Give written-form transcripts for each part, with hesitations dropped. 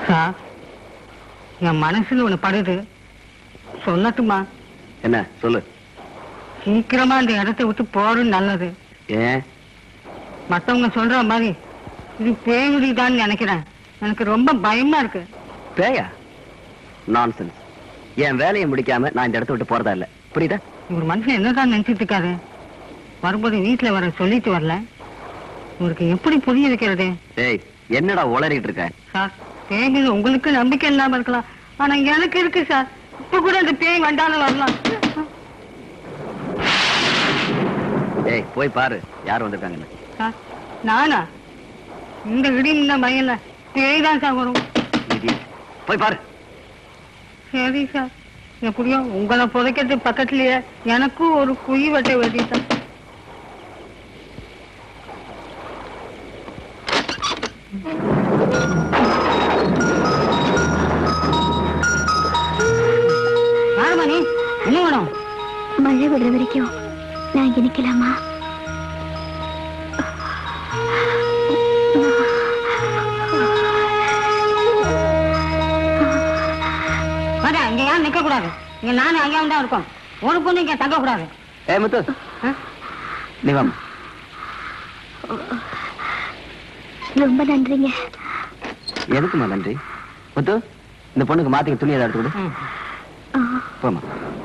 Sir, என் மனசுல ஒண்ணு படுது, சொல்லட்டுமா? என்ன சொல்லு. சீக்கிரமா அந்த இடத்தை விட்டு போறது நல்லது. ஏன்? மத்தவங்க சொல்ற மாதிரி இது பேய்தான் நினைக்கிறேன். எனக்கு ரொம்ப பயமா இருக்கு. பேயா? நான்சென்ஸ். என் வேலையை முடிக்காம நான் இந்த இடத்த விட்டு போறதா இல்ல, புரியுதா? இவர் மனுஷன் என்னதான் நினைச்சிட்டு இருக்காரு? வரும்போது வீட்டுல வர சொல்லிட்டு வரல. உங்களுக்கு எப்படி புரிய வைக்கிறது? ஏய், என்னடா உளறிட்டு இருக்க? சார், பேய் மீது உங்களுக்கு நம்பிக்கை இல்லாம இருக்கலாம், ஆனா எனக்கு இருக்கு சார். இப்ப கூட இந்த பேய் வந்தாலும் வரலாம். ஏய், போய் பாரு யார் வந்திருக்காங்கன்னு. சார், நானா? இந்த இடியும் தான் பயம்ல, பேய் தான் சார் வரும். போய் பாரு. சரி சார், எப்படியோ உங்களை புதைக்கிறது பக்கத்துலயே எனக்கும் ஒரு குழி வெட்ட வேண்டி சார். ஆரமணி, என்ன வேணும்? மழை விடுற வரைக்கும் நான் இங்க நிக்கலாமா? இங்க யாரும் நிக்க கூடாது. இங்க நானும் ஐயாவும் தான் இருக்கோம். ஒரு பொண்ணு இங்க தங்க கூடாது. ஏய் முத்து, நீ வாமா. ரொம்ப நன்றிங்க. எதுக்குமா நன்றி? முத்து, இந்த பொண்ணுக்கு மாத்திக்க துணி ஏதாவது எடுத்து கொடு. போமா.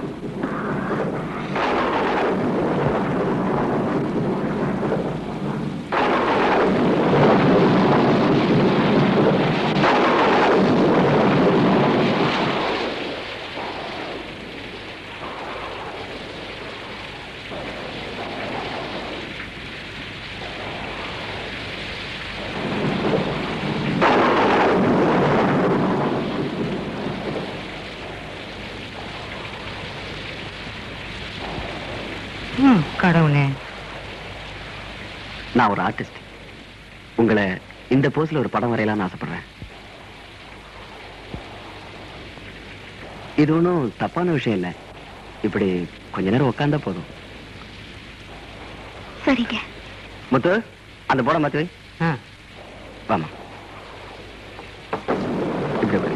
கடவுளே, நான் ஒரு ஆர்டிஸ்ட். உங்களை இந்த போஸ்ல ஒரு படம் வரையலாம்னு ஆசைப்படுறேன். இது ஒன்றும் தப்பான விஷயம் இல்லை. இப்படி கொஞ்ச நேரம் உட்கார்ந்தா போதும். சரிங்க. முத்து, அந்த போட மாத்தி வை. வாமா, இப்படி போய்.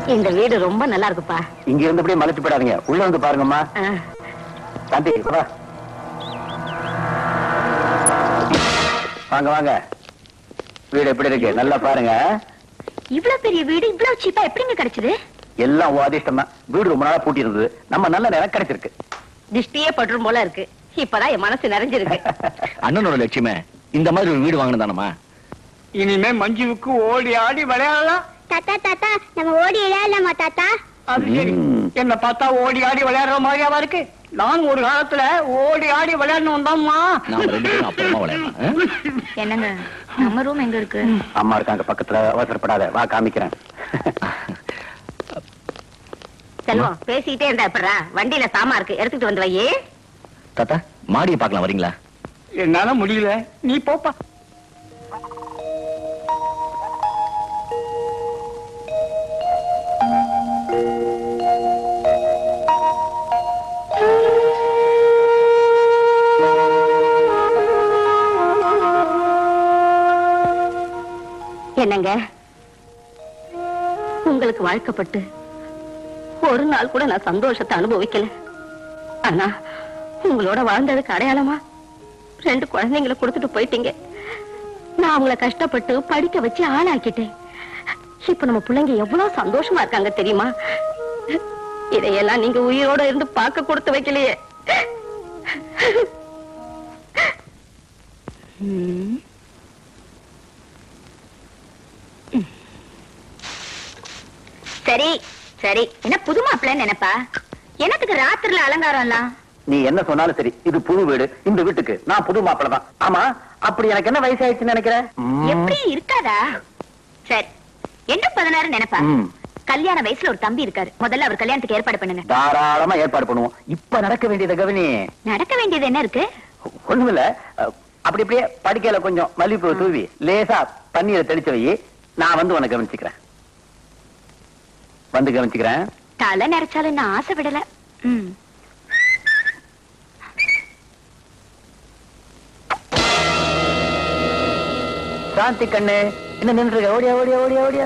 இந்த வீடு ரொம்ப நல்லா இருக்குப்பா. இங்க இருந்தபடியே மலைச்சு போயிடாதீங்க, உள்ள வந்து பாருங்கம்மா. சாந்தி வா. வாங்க வாங்க, வீடு எப்படி இருக்கு நல்லா பாருங்க. இவ்வளவு பெரிய வீடு இவ்வளவு சீப்பா எப்படிங்க கிடைச்சது? எல்லாம் அதிர்ஷ்டம் தான். வீடு ரொம்ப நாளா பூட்டி இருந்தது, நம்ம நல்ல நேரம் கிடைச்சிருக்கு. திஷ்டியே படுற போல இருக்கு. இப்பதான் என் மனசு நிறைஞ்சிருக்கு. அண்ணனோட லட்சியமே இந்த மாதிரி ஒரு வீடு வாங்கணும் தானமா. இனிமே மஞ்சுவுக்கு ஓடி ஆடி விளையாடலாம். தாத்தா தாத்தா நம்ம ஓடி விளையாடலாமா தாத்தா? அது சரி, என்ன பார்த்தா ஓடி ஆடி விளையாடுற மாதிரியாவா இருக்கு? நான் ஒரு காலத்துல ஓடி ஆடி விளையாடணும் தான்மா. நாம 2 பேரும் அப்புறமா விளையாடலாம். என்னங்க நம்ம ரூம் எங்க இருக்கு? அம்மா இருக்காங்க பக்கத்துல, அவசரப்படாத, வா காமிக்கிறேன். செல்வம் பேசிக்கிட்டே இருந்தா எப்படா? வண்டியில சாமா இருக்கு, எடுத்துட்டு வந்து வையே. தாத்தா மாடியை பார்க்கலாம் வரீங்களா? என்னால முடியல, நீ போப்பா. என்னங்க உங்களுக்கு வாழ்க்கப்பட்டு ஒரு நாள் கூட நான் சந்தோஷத்தை அனுபவிக்கல. ஆனா உங்களோட வாழ்ந்ததுக்கு அடையாளமா 2 குழந்தைங்களை கொடுத்துட்டு போயிட்டீங்க. நான் அவங்கள கஷ்டப்பட்டு படிக்க வச்சு ஆளாக்கிட்டேன். இப்ப நம்ம பிள்ளைங்க எவ்வளவு சந்தோஷமா இருக்காங்க தெரியுமா? இதையெல்லாம் நீங்க உயிரோட இருந்து பார்க்க கொடுத்து வைக்கலையே. சரி சரி, என்ன புது மாப்பிள்ளைன்னு நினைப்பா? என்னத்துக்கு ராத்திரில அலங்காரம் எல்லாம்? நீ என்ன சொன்னாலும் சரி, இது புது வீடு, இந்த வீட்டுக்கு நான் புது மாப்பிள்ள தான். ஆமா, அப்படி எனக்கு என்ன வயசாயிடுச்சுன்னு நினைக்கிறேன்? எப்படி இருக்காதா? சரி, என்ன 16 நினைப்பா? கல்யாண வயசுல ஒரு தம்பி இருக்காரு, முதல்ல அவர் கல்யாணத்துக்கு ஏற்பாடு பண்ணுங்க. தாராளமா ஏற்பாடு பண்ணுவோம். இப்ப நடக்க வேண்டியதை கவனி. நடக்க வேண்டியது என்ன இருக்கு? ஒண்ணுமில்ல, அப்படி அப்படியே படுக்கையில கொஞ்சம் மல்லிப்பூ தூவி லேசா தண்ணீரை தெளிச்சு வை, நான் வந்து உனக்கு கவனிச்சுக்கிறேன். வந்து கவனிச்சுக்கிறேன். தலை நிறைச்சாலும் நான் ஆசை விடல. சாந்தி கண்ணு என்ன நின்று ஓடியா ஓடியா ஓடியா ஓடியா.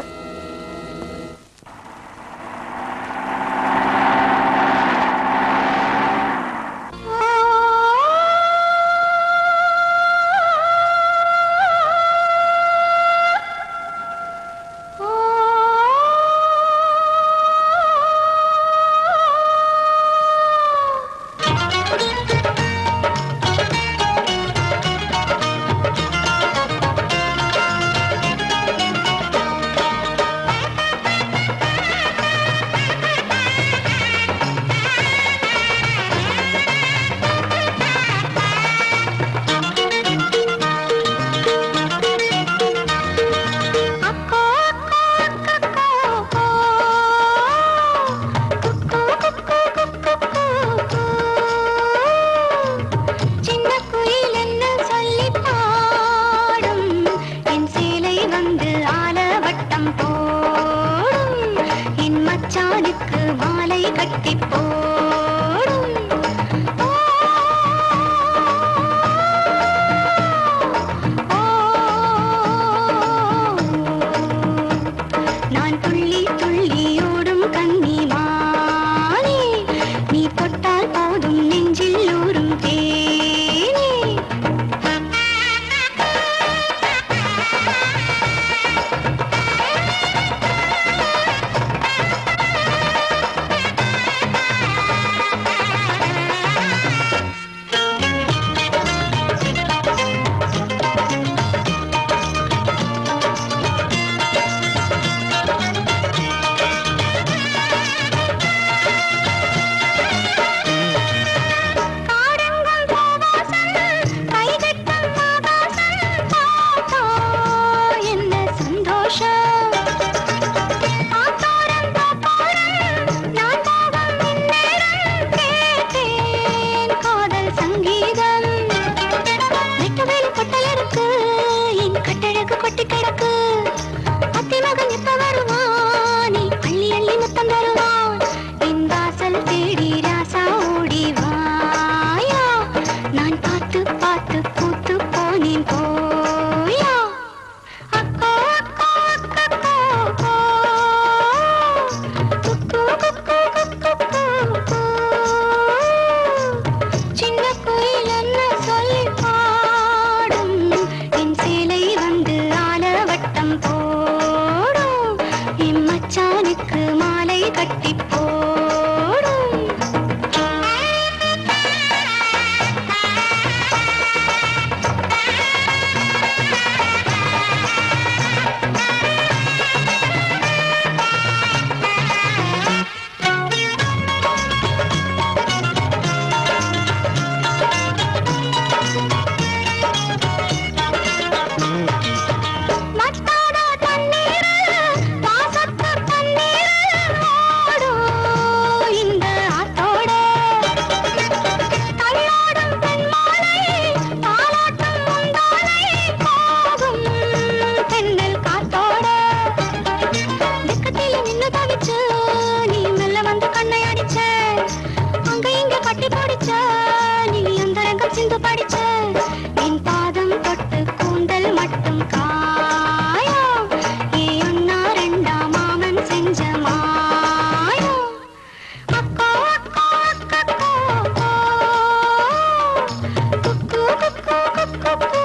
10th படிச்ச என் பாதம் தொட்டு கூந்தல் மட்டும் காயம் ஏன் அண்ணா ரெண்டா மாமன் செஞ்ச மாயம் அக்கா அக்கா அக்கா குக்கு குக்கு குக்கு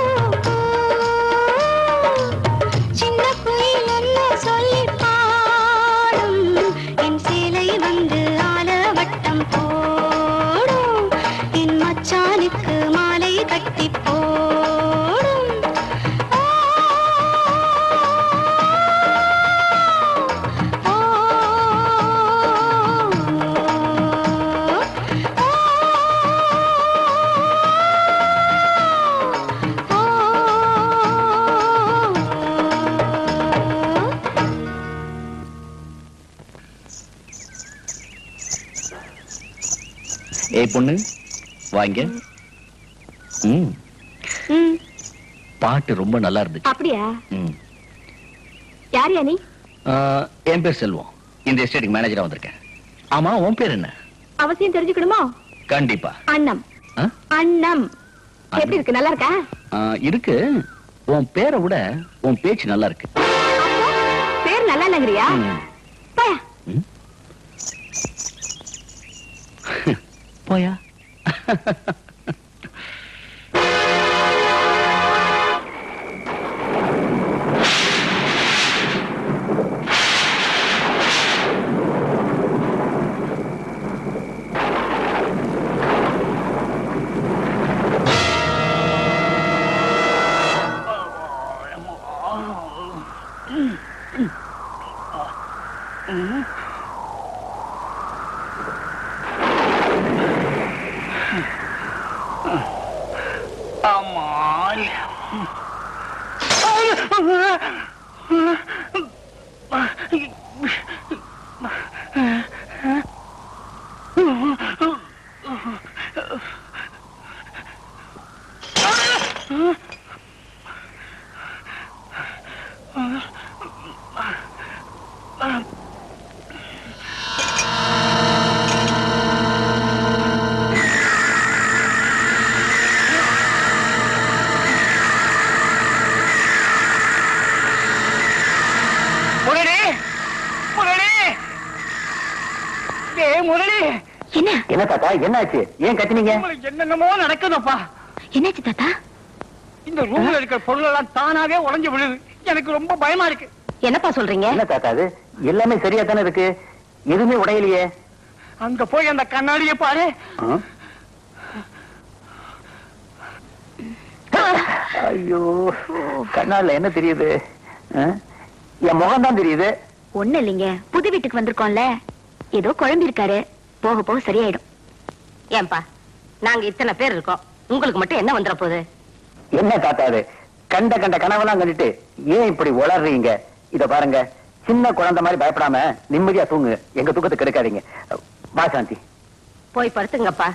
சின்ன குயில் என்ன சொல்லி பாடும் என் சேலை வந்து ஆலவட்டம் போடும் என் மச்சானுக்கு மாலை கட்டி போடும் ஏய் பொண்ணு வாங்க. பாட்டு ரொம்ப நல்லா இருந்துச்சு. அப்படியா? யார் நீ? என் பேர் செல்வம். இந்த எஸ்டேட்டுக்கு மேனேஜரா வந்திருக்கேன். ஆமா, உன் பேர் என்ன? அவசியம் தெரிஞ்சுக்கணுமா? கண்டிப்பா. அண்ணம். அண்ணம் எப்படி இருக்கு? நல்லா இருக்கா? இருக்கு. உன் பேரை விட உன் பேச்சு நல்லா இருக்கு. பேர் நல்லா இல்லங்கறியா? போயா. என்ன தாத்தா, என்னாச்சு? ஏன் கத்தினீங்க? என்னென்னமோ நடக்குதுப்பா. என்னாச்சு தாத்தா? இந்த ரூம்ல இருக்கிற பொருள் எல்லாம் தானாவே உடைஞ்சு விழுது. எனக்கு ரொம்ப பயமா இருக்கு. என்னப்பா சொல்றீங்க? என்ன தாத்தா, அது எல்லாமே சரியா தானே இருக்கு, எதுவுமே உடையலையே. அங்க போய் அந்த கண்ணாடியை பாரு. ஐயோ, கண்ணாடில என்ன தெரியுது? என் முகம் தான் தெரியுது. ஒண்ணு இல்லைங்க, புது வீட்டுக்கு வந்திருக்கோம்ல, ஏதோ குழம்பு இருக்காரு, போக போக சரியாயிடும். ஏன்பா, நாங்க இத்தனை பேர் இருக்கோம், உங்களுக்கு மட்டும் என்ன வந்துட போகுது? என்ன தாத்தா அது, கண்ட கண்ட கனவெல்லாம் கண்டுட்டு ஏன் இப்படி உளறீங்க? இத பாருங்க, சின்ன குழந்தை மாதிரி பயப்படாம நிம்மதியா தூங்கு, எங்க தூக்கத்துக்கு கெடுக்காதீங்க. வா சாந்தி. போய் படுத்துங்கப்பா.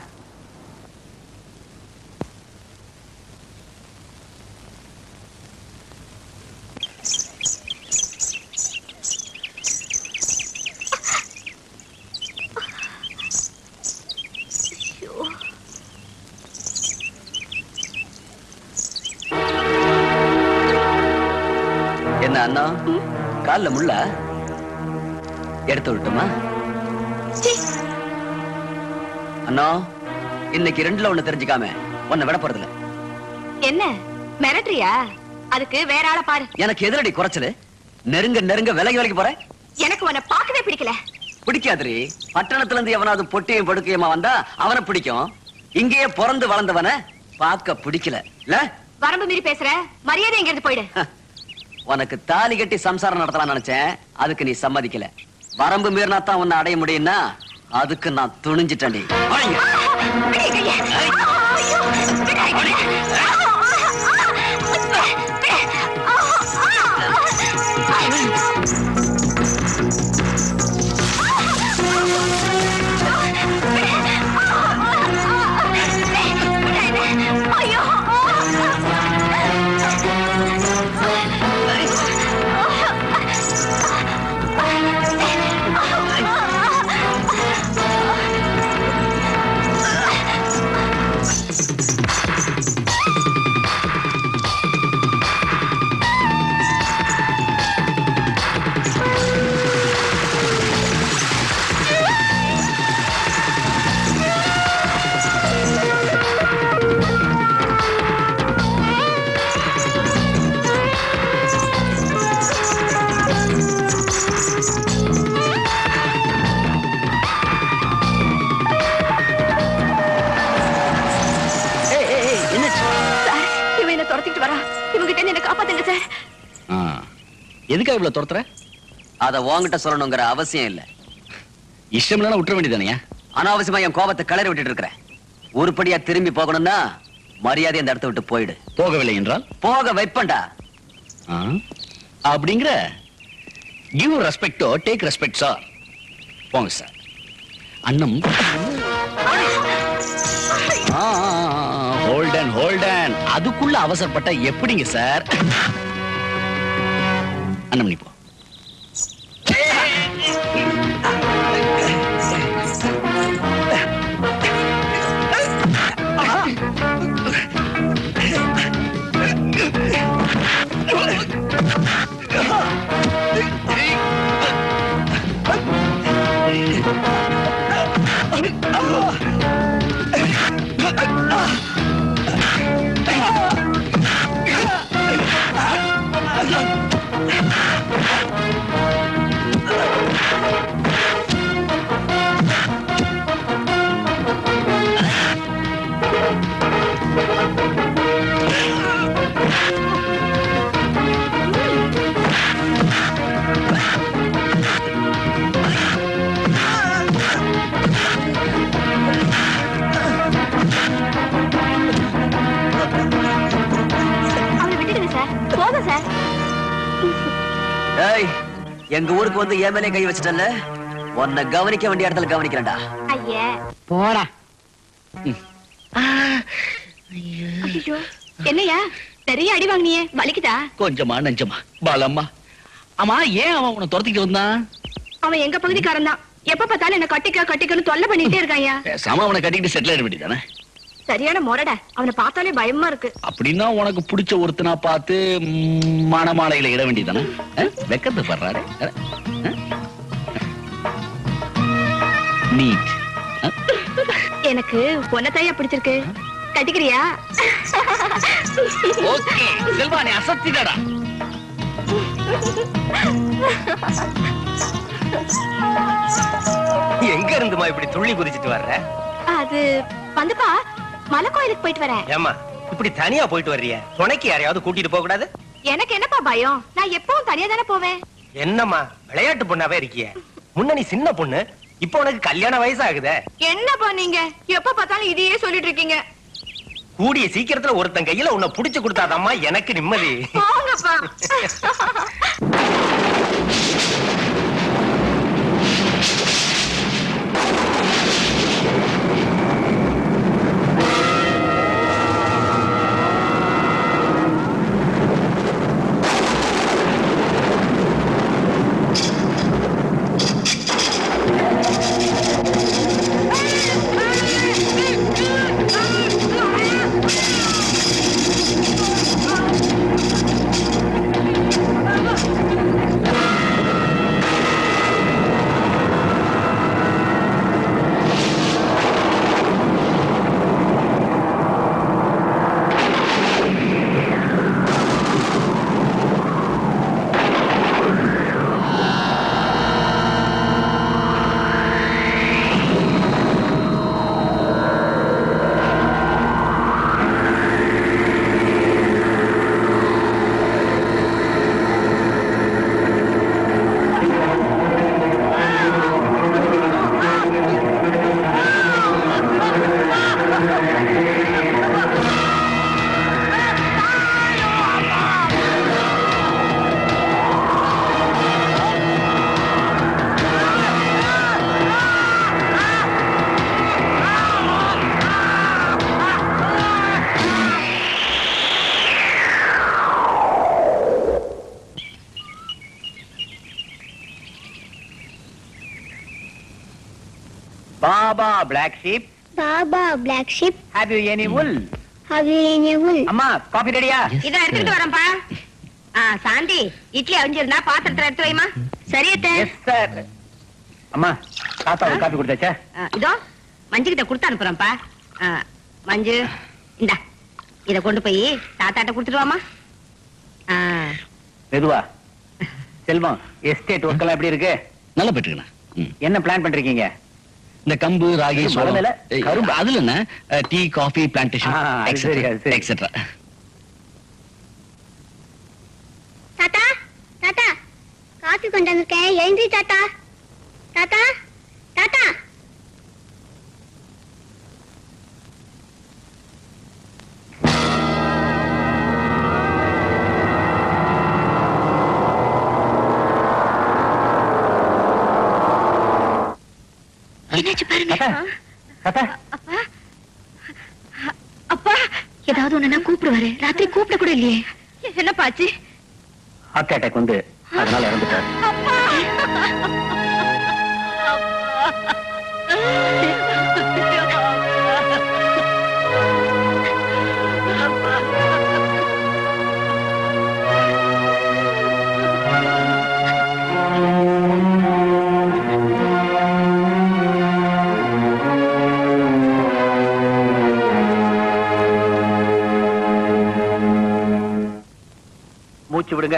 என்ன அண்ணா, கால்ல முள்ள எடுத்து விட்டுமா? அண்ணா, இன்னைக்கு ரெண்டுல ஒண்ணு தெரிஞ்சுக்காம உன்னை விட போறதில்ல. என்ன மிரட்டுறியா? அதுக்கு வேற ஆளை பாரு. எனக்கு எதிரடி குறைச்சலு, நெருங்க நெருங்க விலகி விலகி போற. எனக்கு உன்னை பார்க்கவே பிடிக்கல. பிடிக்காதுரி, பட்டணத்துல இருந்து எவனாவது பொட்டியும் படுக்கையுமா வந்தா அவனை பிடிக்கும். இங்கேயே பிறந்து வளர்ந்தவன பார்க்க பிடிக்கல. இல்ல வரம்பு மீறி பேசுற, மரியாதை எங்க இருந்து போயிடு. உனக்கு தாலி கட்டி சம்சாரம் நடத்தலாம் நினைச்சேன், அதுக்கு நீ சம்மதிக்கல. வரம்பு மீறினா தான் உன்னை அடைய முடியும்னா அதுக்கு நான் துணிஞ்சிட்டேன். இவங்கிட்ட என்ன காப்பாத்துங்க சார். எதுக்காக இவ்வளவு துரத்துற? அத உன்கிட்ட சொல்லணுங்கிற அவசியம் இல்ல. இஷ்டம் இல்லைன்னா விட்டுற வேண்டியதானே? அனாவசியமா என் கோபத்தை கிளறி விட்டுட்டு இருக்கிறேன். உருப்படியா திரும்பி போகணும்னா மரியாதை அந்த இடத்தை விட்டு போயிடு. போகவில்லை என்றால் போக வைப்பண்டா. அப்படிங்கிற give respect take respect sir. போங்க சார். அண்ணம் ஹோல்டன் அதுக்குள்ள அவசரப்பட்ட எப்படிங்க சார்? அண்ணம் நீ போ. எங்க ஊருக்கு வந்து என் மேலே கை வச்சிட்டல, உன்னை கவனிக்க வேண்டிய இடத்துல கவனிக்கிறேன்டா. ஐயா போடா. ஐயோ என்னையா பெரிய அடி வாங்கினியே, வலிக்குதா? கொஞ்சமா நெஞ்சமா பாலம்மா. ஆமா, ஏன் அவன் உன்னை துரத்திட்டு வந்தான்? அவன் எங்க பகுதிக்காரன் தான். எப்ப பார்த்தாலும் என்ன கட்டிக்கன்னு தொல்லை பண்ணிட்டே இருக்காயா. பேசாம அவனை கட்டிட்டு செட்டில் ஆயிட வேண்டியதானே? சரியான முரட. அவனை பார்த்தாலே பயமா இருக்கு. அப்படின்னா உனக்கு பிடிச்ச ஒருத்தனா பார்த்து மணமாலையில இட வேண்டியதானே? வெக்கத்து படுறாரு. நீட். எனக்கு பொண்ணத்தையா பிடிச்சிருக்கு. கட்டிக்கிறியா? ஓகே செல்வா, நீ அசத்திடா. எங்க இருந்துமா இப்படி துள்ளி குதிச்சிட்டு வர்ற? அது வந்துப்பா, மலை கோயிலுக்கு போயிட்டு வரேன். ஏமா இப்படி தனியா போயிட்டு வர்றிய? துணைக்கு யாரையாவது கூட்டிட்டு போக கூடாது? எனக்கு என்னப்பா பயம்? நான் எப்பவும் தனியா தானே போவேன். என்னம்மா விளையாட்டு பொண்ணாவே இருக்கிய? முன்ன நீ சின்ன பொண்ணு, இப்ப உனக்கு கல்யாண வயசு ஆகுதே. என்னப்பா நீங்க எப்ப பார்த்தாலும் இதையே சொல்லிட்டு இருக்கீங்க? கூடிய சீக்கிரத்துல ஒருத்தன் கையில உன்னை புடிச்சு கொடுத்தாதாம்மா எனக்கு நிம்மதி. போங்கப்பா. Baba black sheep. Baba black sheep. Have you any wool? Have you any wool? அம்மா காபி ரெடியா? இத எடுத்துட்டு வரேன்ப்பா. சாந்தி, இட்லி அவிஞ்சிருந்தா பாத்திரத்துல எடுத்து வைமா. சரியத்தே. Yes sir. அம்மா தாத்தாவுக்கு காபி கொடுத்தாச்சா? இதோ மஞ்சு கிட்ட கொடுத்து அனுப்புறேன்ப்பா. மஞ்சு இந்தா, இத கொண்டு போய் தாத்தாட்ட கொடுத்துட்டு வாமா. மெதுவா. செல்வம், எஸ்டேட் ஒர்க் எல்லாம் எப்படி இருக்கு? நல்லா போயிட்டு. என்ன பிளான் பண்றீங்க? இந்த கம்பு, ராகி, சோளம், கரும்பு, அதுல என்ன tea, coffee plantation etcetera. Coffee கொண்டு வந்திருக்கேன். எழுந்தி தாத்தா. தாத்தா தாத்தா. என்னாச்சு பாருங்க. தாத்தா அப்பா ஏதாவது ஒண்ணுன்னா கூப்பிடுவாரு. ராத்திரி கூப்பிட கூட இல்லையே. என்ன பாச்சு? ஹார்ட் அட்டாக் வந்து அதனால இறந்துட்டாரு. மூச்சு விடுங்க.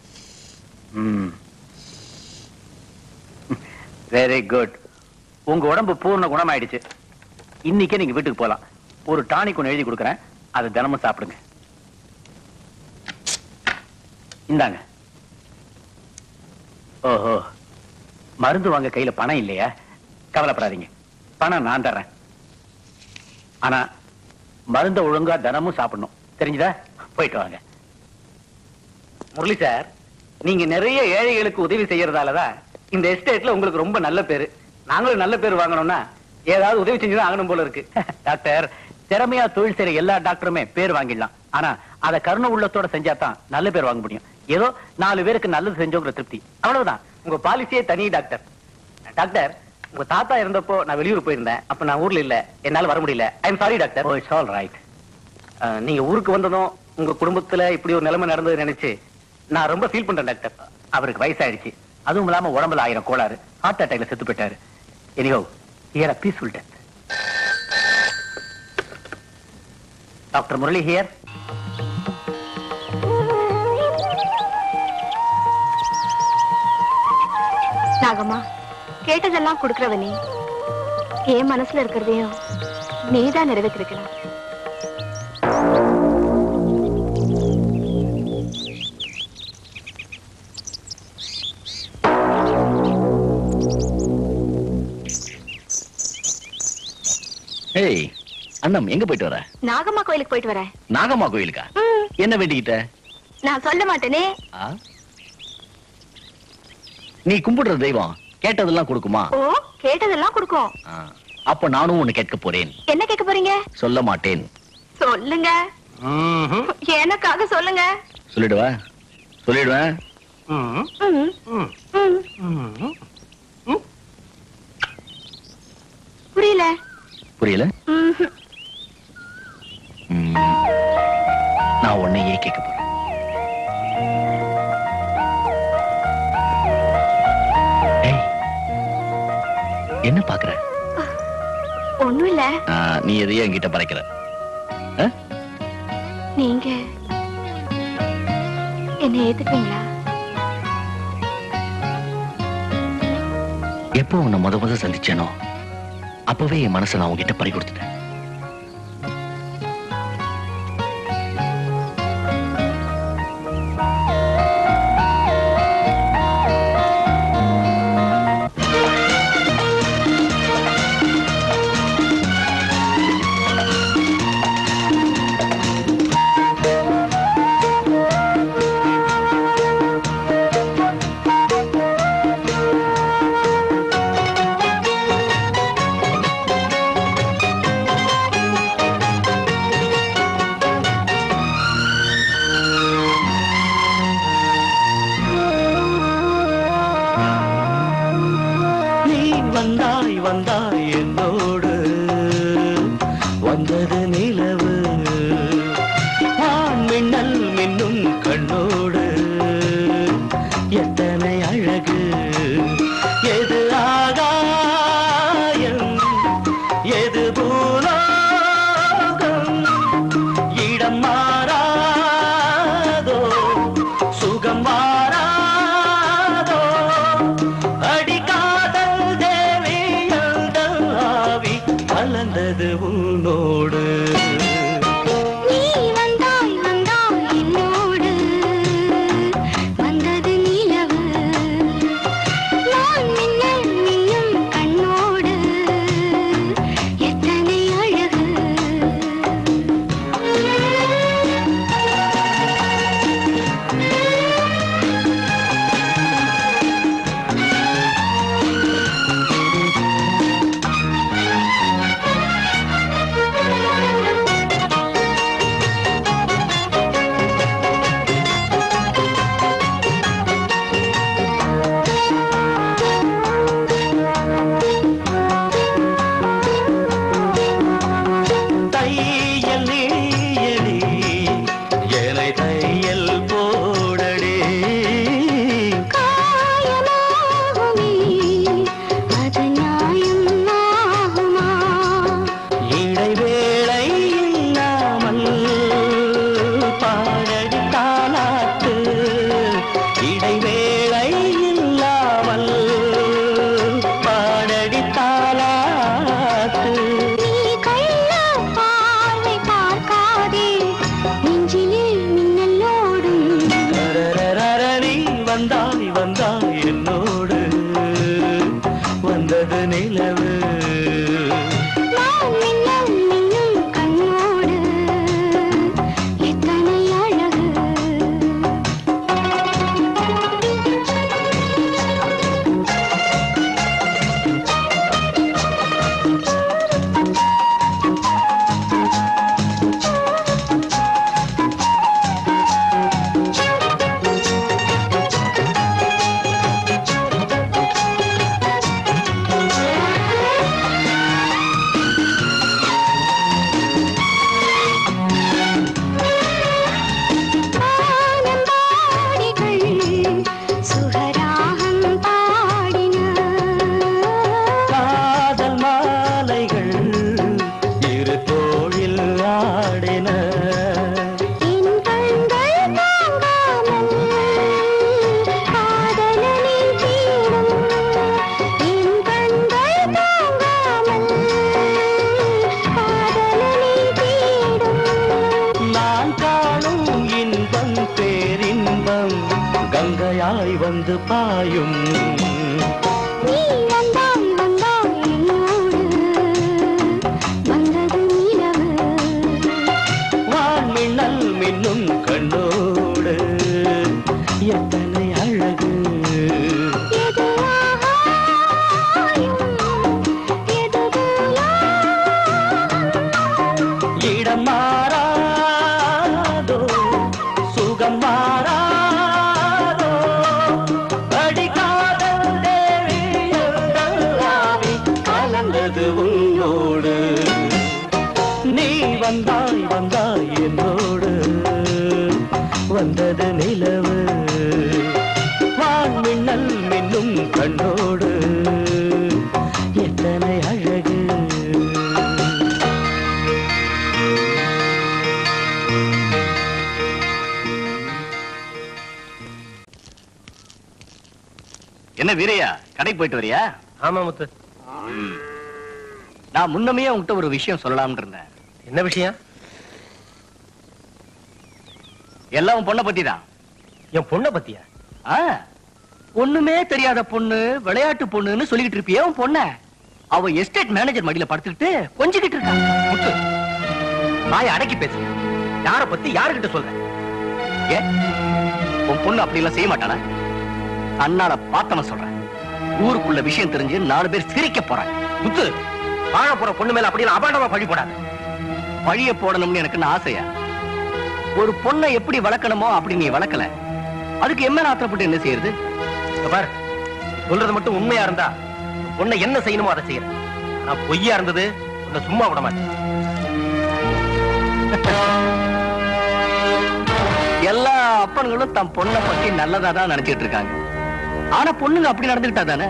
Very good. உங்க உடம்பு பூர்ண குணமாயிடுச்சு. இன்னைக்கே நீங்க வீட்டுக்கு போலாம். ஒரு டானிக் ஒன்று எழுதி கொடுக்குறேன், அதை தினமும் சாப்பிடுங்க. இந்தாங்க. ஓஹோ, மருந்து வாங்க கையில பணம் இல்லையா? கவலைப்படாதீங்க, பணம் நான் தர்றேன். ஆனா மருந்த ஒழுங்கா தினமும் சாப்பிடணும், தெரிஞ்சுதா? போயிட்டு வாங்க. முரளி சார், நீங்க நிறைய ஏழைகளுக்கு உதவி செய்யறதாலதான் இந்த எஸ்டேட்ல உங்களுக்கு ரொம்ப நல்ல பேரு. நாங்களும் நல்ல பேர் வாங்கணும்னா ஏதாவது உதவி செஞ்சுதான் ஆகணும் போல இருக்கு. டாக்டர், திறமையா தொழில் செய்யற எல்லா டாக்டருமே பேர் வாங்கிடலாம். ஆனா அத கருணை உள்ளத்தோட செஞ்சாதான் நல்ல பேர் வாங்க முடியும். ஏதோ 4 பேருக்கு நல்லது செஞ்சோங்கிற திருப்தி, அவ்வளவுதான். உங்க பாலிசியே தனி டாக்டர். டாக்டர், உங்க தாத்தா இருந்தப்போ நான் வெளியூர் போயிருந்தேன். அப்ப நான் ஊர்ல இல்ல, என்னால வர முடியல. I am sorry doctor. Oh, it's all right. நீங்க ஊருக்கு வந்ததும் உங்க குடும்பத்துல இப்படி ஒரு நிலைமை நடந்தது நினைச்சு நான் ரொம்ப ஃபீல் பண்றேன் டாக்டர். அவருக்கு வயசாயிடுச்சு, அதுவும் இல்லாம உடம்புல 1000 கோளாறு. ஹார்ட் அட்டாக்ல செத்து போயிட்டாரு. Anyhow, he had a peaceful death. Doctor Murali here. Nagamma, கேட்டதெல்லாம் கொடுக்கறவ நீ. என் மனசுல இருக்கிறதையும் நீதான் நிறைவேற்றிருக்கணும். ஏய் அண்ணம், எங்க போயிட்டு வர? நாகம்மா கோயிலுக்கு போயிட்டு வரேன். நாகம்மா கோயிலுக்கா? என்ன வேண்டிக்கிட்ட? நான் சொல்ல மாட்டேனே. நீ கும்பிடுற தெய்வம் கேட்டதெல்லாம் கொடுக்குமா? ஓ, கேட்டதெல்லாம் கொடுக்கும். அப்ப நானும் ஒண்ணு கேட்க போறேன். என்ன கேட்க போறீங்க? சொல்ல மாட்டேன். சொல்லுங்க. எனக்காக சொல்லுங்க. சொல்லிடுவா? சொல்லிடுவேன். புரியல. புரியல? நான் உன்னையே கேட்க போறேன். என்ன பாக்குற? ஒண்ணும் இல்ல. நீ எதையோ என்கிட்ட பறைக்கிற. நீங்க என்ன ஏத்துக்குவீங்களா? எப்போ உன்னை முத சந்திச்சேனோ அப்பவே என் மனசை நான் உங்ககிட்ட பறி கொடுத்துட்டேன். பாடின. நான் காணும் இன்பம் பேரின்பம் கங்கையாய் வந்து பாயும். வான்மின்னல் மின்னும் கண்ணோடு எத்தனை அழகு. இடம் மாறாதோ சுகம் மாறாதோ அடிக்காதல் தேவி எல்லாமே கலந்தது உன்னோடு. நீ வந்தாய் வந்தாய் என்னோடு வந்தது நிலவு. வான்மின்னல் மின்னும் கண்ணோடு எத்தனை அழகு. என்ன வீரையா, கடைக்கு போயிட்டு வரியா? ஆமா முத்து. நான் முன்னமே உன்கிட்ட ஒரு விஷயம் சொல்லலாம்னு இருந்தேன். என்ன விஷயம்? எல்லாம் உன் பொண்ணை பத்தி தான். என் பொண்ணை பத்தியா? ஒண்ணுமே தெரியாத பொண்ணு, விளையாட்டு பொண்ணுன்னு சொல்லிக்கிட்டு இருப்பியே உன் பொண்ண. அவ எஸ்டேட் மேனேஜர் மடியில படுத்துக்கிட்டு கொஞ்சிக்கிட்டு இருக்கா. முத்து, வாயை அடக்கி பேசு. யார பத்தி யாருகிட்ட சொல்ற? ஏன் உன் பொண்ணு அப்படி எல்லாம் செய்ய மாட்டானா? அண்ணால பார்த்தவன் சொல்றேன். ஊருக்குள்ள விஷயம் தெரிஞ்சு 4 பேர் சிரிக்க போறாங்க. முத்து, வாழ போற பொண்ணு மேல அப்படியே அபாண்டமா பழி போடாத. பழிய போடணும்னு எனக்கு ஆசையா? ஒரு பொண்ணை எப்படி வளர்க்கணுமோ அப்படி நீ வளர்க்கல. அதுக்கு எம்மேல ஆத்திரப்பட்டு என்ன செய்யறது? பார், சொல்றது மட்டும் உண்மையா இருந்தா பொண்ணை என்ன செய்யணுமோ அதை செய்யறேன். நான் பொய்யா இருந்தது உன்னை சும்மா விட மாட்டேன். எல்லா அப்பன்களும் தம் பொண்ணை பத்தி நல்லதா தான் நினைச்சிட்டு இருக்காங்க. ஆனா பொண்ணுங்க அப்படி நடந்துகிட்டா தானே?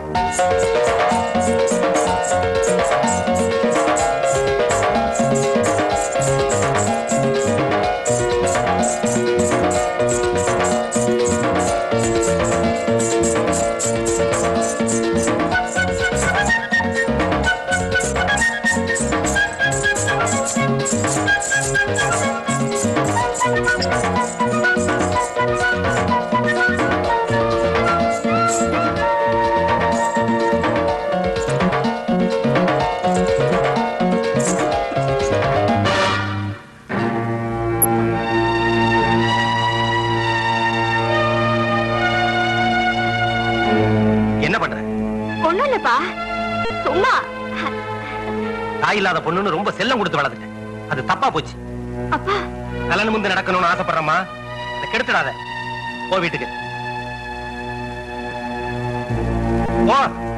சும்மா தாய் இல்லாத பொண்ணுன்னு ரொம்ப செல்லம் கொடுத்து வளர்த்துட்டேன். அது தப்பா போச்சு. அப்பா, கல்யாணம் முந்து நடக்கணும்னு ஆசைப்படுறமா, அதை கெடுத்துடாத. போ வீட்டுக்கு போ.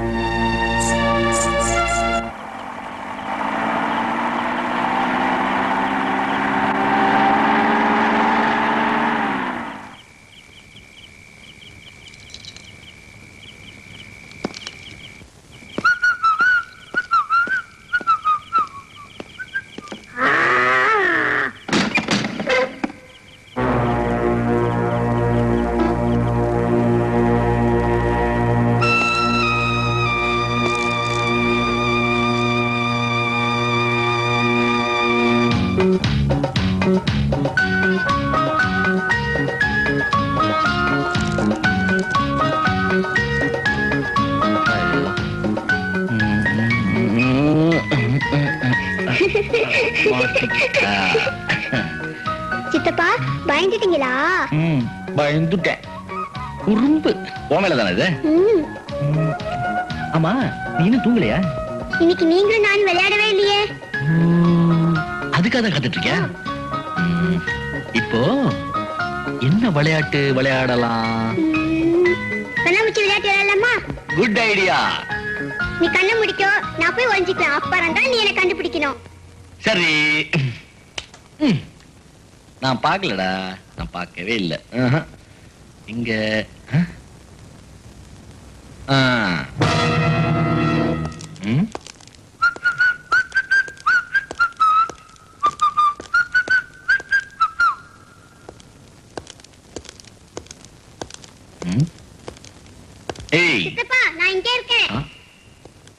சித்தப்பா பயந்துட்டீங்களா? பயந்துட்டேன். குறும்பு போமேல தானே இது? ஆமா, நீ இன்னும் தூங்கலையா? இன்னைக்கு நீங்களும் நான் விளையாடவே இல்லையே. அதுக்காக தான் கத்துட்டு இருக்கியா? இப்போ என்ன விளையாட்டு விளையாடலாம்? கண்ணாமூச்சி விளையாட்டு விளையாடலாமா? Good idea. நீ கண்ணை முடிக்கோ, நான் போய் ஒளிஞ்சிக்கலாம். அப்புறம் தான் நீ என்ன கண்டுபிடிக்கணும். சரி. நான் பார்க்கலடா, நான் பார்க்கவே இல்லை. இங்க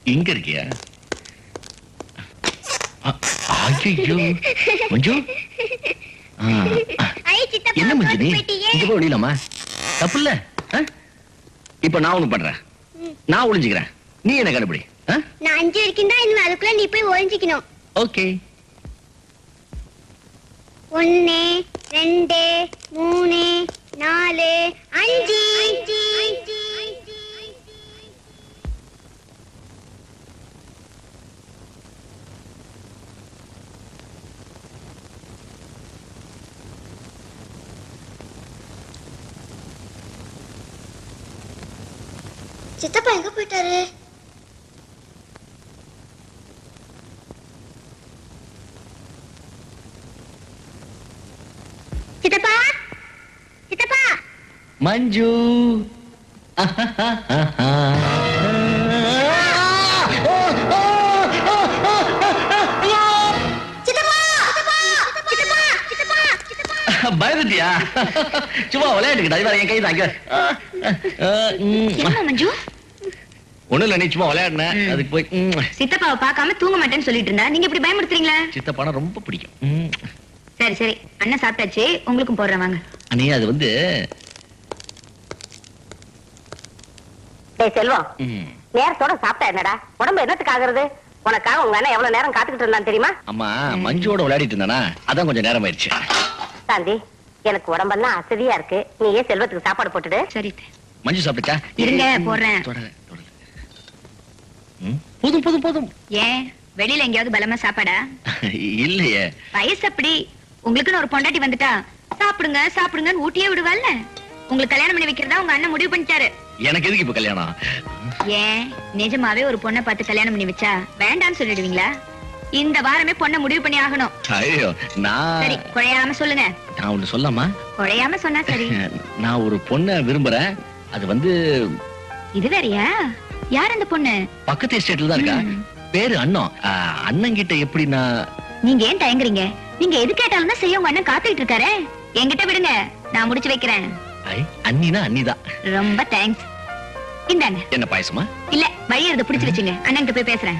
இங்க இருக்கியா? ஐயோ மஞ்சு, என்ன மஞ்சு நீ இங்க போய் ஒளியலாமா? தப்பு இல்ல. இப்ப நான் ஒண்ணு பண்றேன், நான் ஒளிஞ்சுக்கிறேன், நீ என்ன கண்டுபிடி. நான் 5 வரைக்கும் தான் இன்னும், அதுக்குள்ள நீ போய் ஒளிஞ்சிக்கணும். ஓகே. 1 2 3 4 5. சித்தப்பா எங்க போயிட்டாரு? சித்தப்பா, சித்தப்பா. மஞ்சு பயந்துட்டியா? சும்மா விளையாட்டுக்கிட்ட என் கை தான். மஞ்சு ஒண்ணு இல்ல, நீ சும்மா விளையாடுன அதுக்கு போய் சித்தப்பாவை பார்க்காம தூங்க மாட்டேன்னு சொல்லிட்டு இருந்தா நீங்க இப்படி பயமுறுத்துறீங்களா? சித்தப்பானா ரொம்ப பிடிக்கும். சரி சரி, அண்ணன் சாப்பிட்டாச்சு, உங்களுக்கும் போடுறேன் வாங்க. அண்ணே அது வந்து செல்வம், நேரத்தோட சாப்பிட்டா என்னடா உடம்பு என்னத்துக்கு ஆகுறது? உனக்காக உங்க அண்ணன் எவ்வளவு நேரம் காத்துக்கிட்டு இருந்தான் தெரியுமா? அம்மா மஞ்சோட விளையாடிட்டு இருந்தானா, அதான் கொஞ்சம் நேரம் ஆயிடுச்சு. சாந்தி, எனக்கு உடம்பெல்லாம் அசதியா இருக்கு, நீ ஏன் செல்வத்துக்கு சாப்பாடு போட்டுடு. சரி மஞ்சு சாப்பிட்டா இருங்க போடுறேன். போதும் போதும் போதும். ஏன் வெளியில எங்கேயாவது பலமா சாப்பாடா? இல்லையே, வயசு அப்படி. உங்களுக்குன்னு ஒரு பொண்டாட்டி வந்துட்டா சாப்பிடுங்க சாப்பிடுங்கன்னு ஊட்டியே விடுவாள்ல. உங்களுக்கு கல்யாணம் பண்ணி வைக்கிறதா உங்க அண்ணன் முடிவு பண்ணிட்டாரு. எனக்கு எதுக்கு இப்ப கல்யாணம்? ஏன் நிஜமாவே ஒரு பொண்ணை பார்த்து கல்யாணம் பண்ணி வச்சா வேண்டான்னு சொல்லிடுவீங்களா? இந்த வாரமே பொண்ணை முடிவு பண்ணி ஆகணும். ஐயோ நான் சரி, குழையாம சொல்லுங்க. நான் ஒண்ணு சொல்லாமா? குழையாம சொன்னா சரி. நான் ஒரு பொண்ணை விரும்புறேன். அது வந்து இது வேறயா? யார் அந்த பொண்ணு? பக்கத்து எஸ்டேட்ல தான் இருக்கா. பேரு அண்ணன். அண்ணன் கிட்ட எப்படி நான்... நீங்க ஏன் தயங்குறீங்க? நீங்க எது கேட்டாலும் தான் செய்ய உங்க அண்ணன் காத்துக்கிட்டு இருக்காரு. என்கிட்ட விடுங்க, நான் முடிச்சு வைக்கிறேன். அண்ணினா அண்ணிதான். ரொம்ப தேங்க்ஸ். இந்தாங்க. என்ன பாயசமா? இல்ல, வழியறத பிடிச்சு வச்சுங்க, அண்ணன் போய் பேசுறேன்.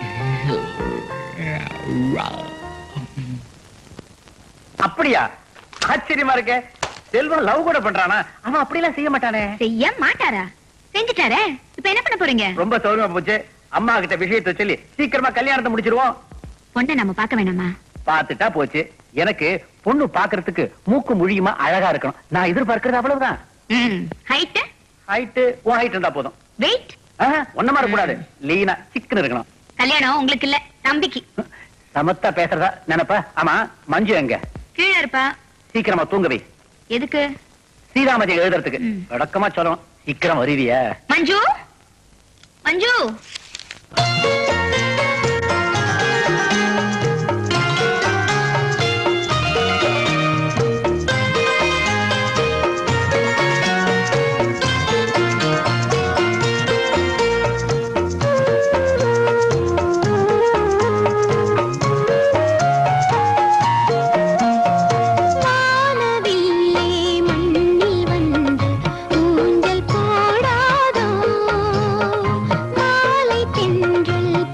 அப்படியா? ஆச்சரியமா இருக்க. செல்வம் லவ் கூட பண்றானா? அவன் அப்படியெல்லாம் செய்ய மாட்டானே. செய்ய மாட்டாரா? செஞ்சுட்டாரே. இப்ப என்ன பண்ண போறீங்க? ரொம்ப சௌரியமா போச்சு. அம்மா கிட்ட விஷயத்தை சொல்லி சீக்கிரமா கல்யாணத்தை முடிச்சிருவோம். பொண்ணை நம்ம பார்க்க வேணாமா? பாத்துட்டா போச்சு. எனக்கு பொண்ணு பாக்குறதுக்கு மூக்கு முழியுமா அழகா இருக்கணும். நான் எதிர்பார்க்கறது அவ்வளவுதான். ஹைட்? ஹைட் உன் ஹைட் இருந்தா போதும். வெயிட்? ஒன்ன மாதிரி கூடாது, லீனா சிக்கன் இருக்கணும். கல்யாணம் உங்களுக்கு இல்ல, தம்பிக்கு. சமத்தா பேசுறதா நினைப்பா. ஆமா மஞ்சு எங்க? கீழே இருப்பா. சீக்கிரமா தூங்க வை. எதுக்கு? ஸ்ரீராமஜெயம் எழுதுறதுக்கு. அடக்கமா சொல்லணும். சீக்கிரம் வருவியா? மஞ்சு, மஞ்சு. ஊஞ்சல் போடாதோ மாலை தென்றல்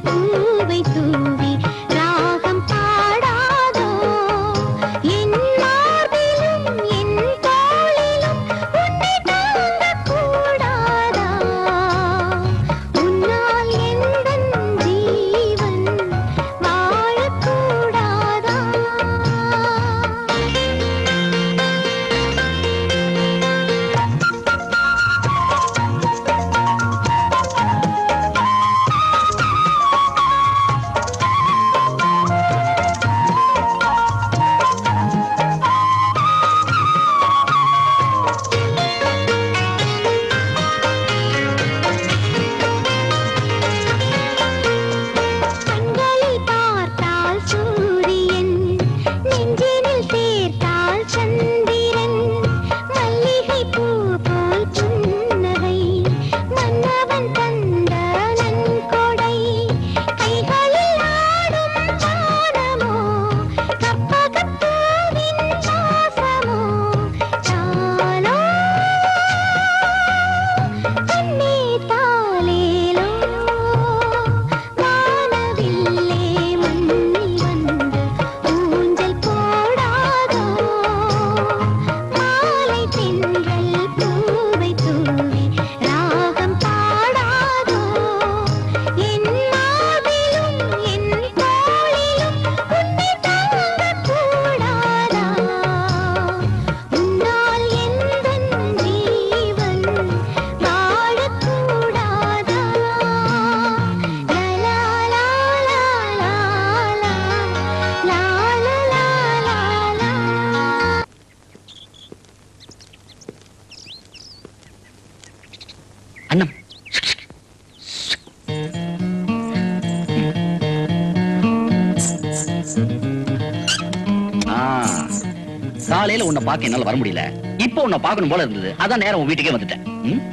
காலையில உன்னை பார்க்க என்னால வர முடியல. இப்போ உன்னை பார்க்கணும் போல இருந்தது. அதான் நேரம் உன் வீட்டுக்கே வந்துட்டேன்.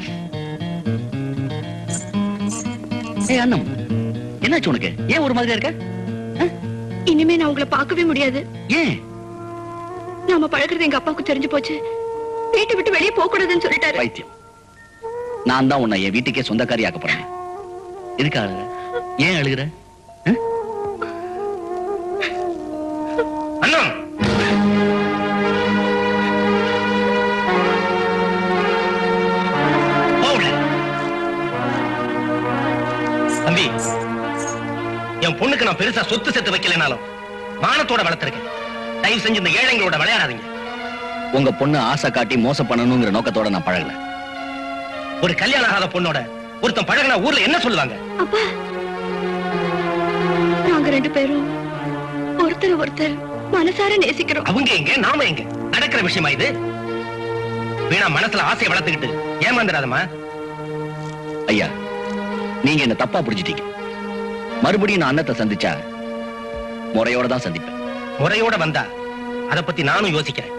ஏய் அண்ணம், என்னாச்சு உனக்கு? ஏன் ஒரு மாதிரியா இருக்க? இனிமே நான் உங்களை பார்க்கவே முடியாது. ஏன்? நாம பழகுறது எங்க அப்பாவுக்கு தெரிஞ்சு போச்சு. வீட்டை விட்டு வெளியே போக கூடாதுன்னு சொல்லிட்டாரு. பைத்தியம். நான் தான் உன்னை என் வீட்டுக்கே சொந்தக்காரி ஆக்க போறேன். எதுக்கு அழுகுற? ஏன் அழுகுற? அண்ணம், தம்பி, என் பொண்ணுக்கு நான் பெருசா சொத்து சேர்த்து வைக்கலனாலும் மானத்தோட வளர்த்திருக்கேன். தயவு செஞ்சு இந்த ஏழைங்களோட விளையாடாதீங்க. உங்க பொண்ணு ஆசை காட்டி மோசம் பண்ணணுங்கிற நோக்கத்தோட நான் பழகல. ஒரு கல்யாணம் ஆகாத பொண்ணோட ஒருத்தன் பழகினா ஊர்ல என்ன சொல்லுவாங்க? அப்பா, நாங்க 2 பேரும் ஒருத்தர் ஒருத்தர் மனசார நேசிக்கிறோம். அவங்க எங்க, நாம எங்க? நடக்கிற விஷயமா இது? வீணா மனசுல ஆசையை வளர்த்துக்கிட்டு ஏமாந்துடாதமா. ஐயா, நீங்க என்ன தப்பா புரிஞ்சிட்டீங்க. மறுபடியும் நான் அண்ணத்தை சந்திச்சா முறையோட தான் சந்திப்பேன். முறையோட வந்தா அத பத்தி நானும் யோசிக்கிறேன்.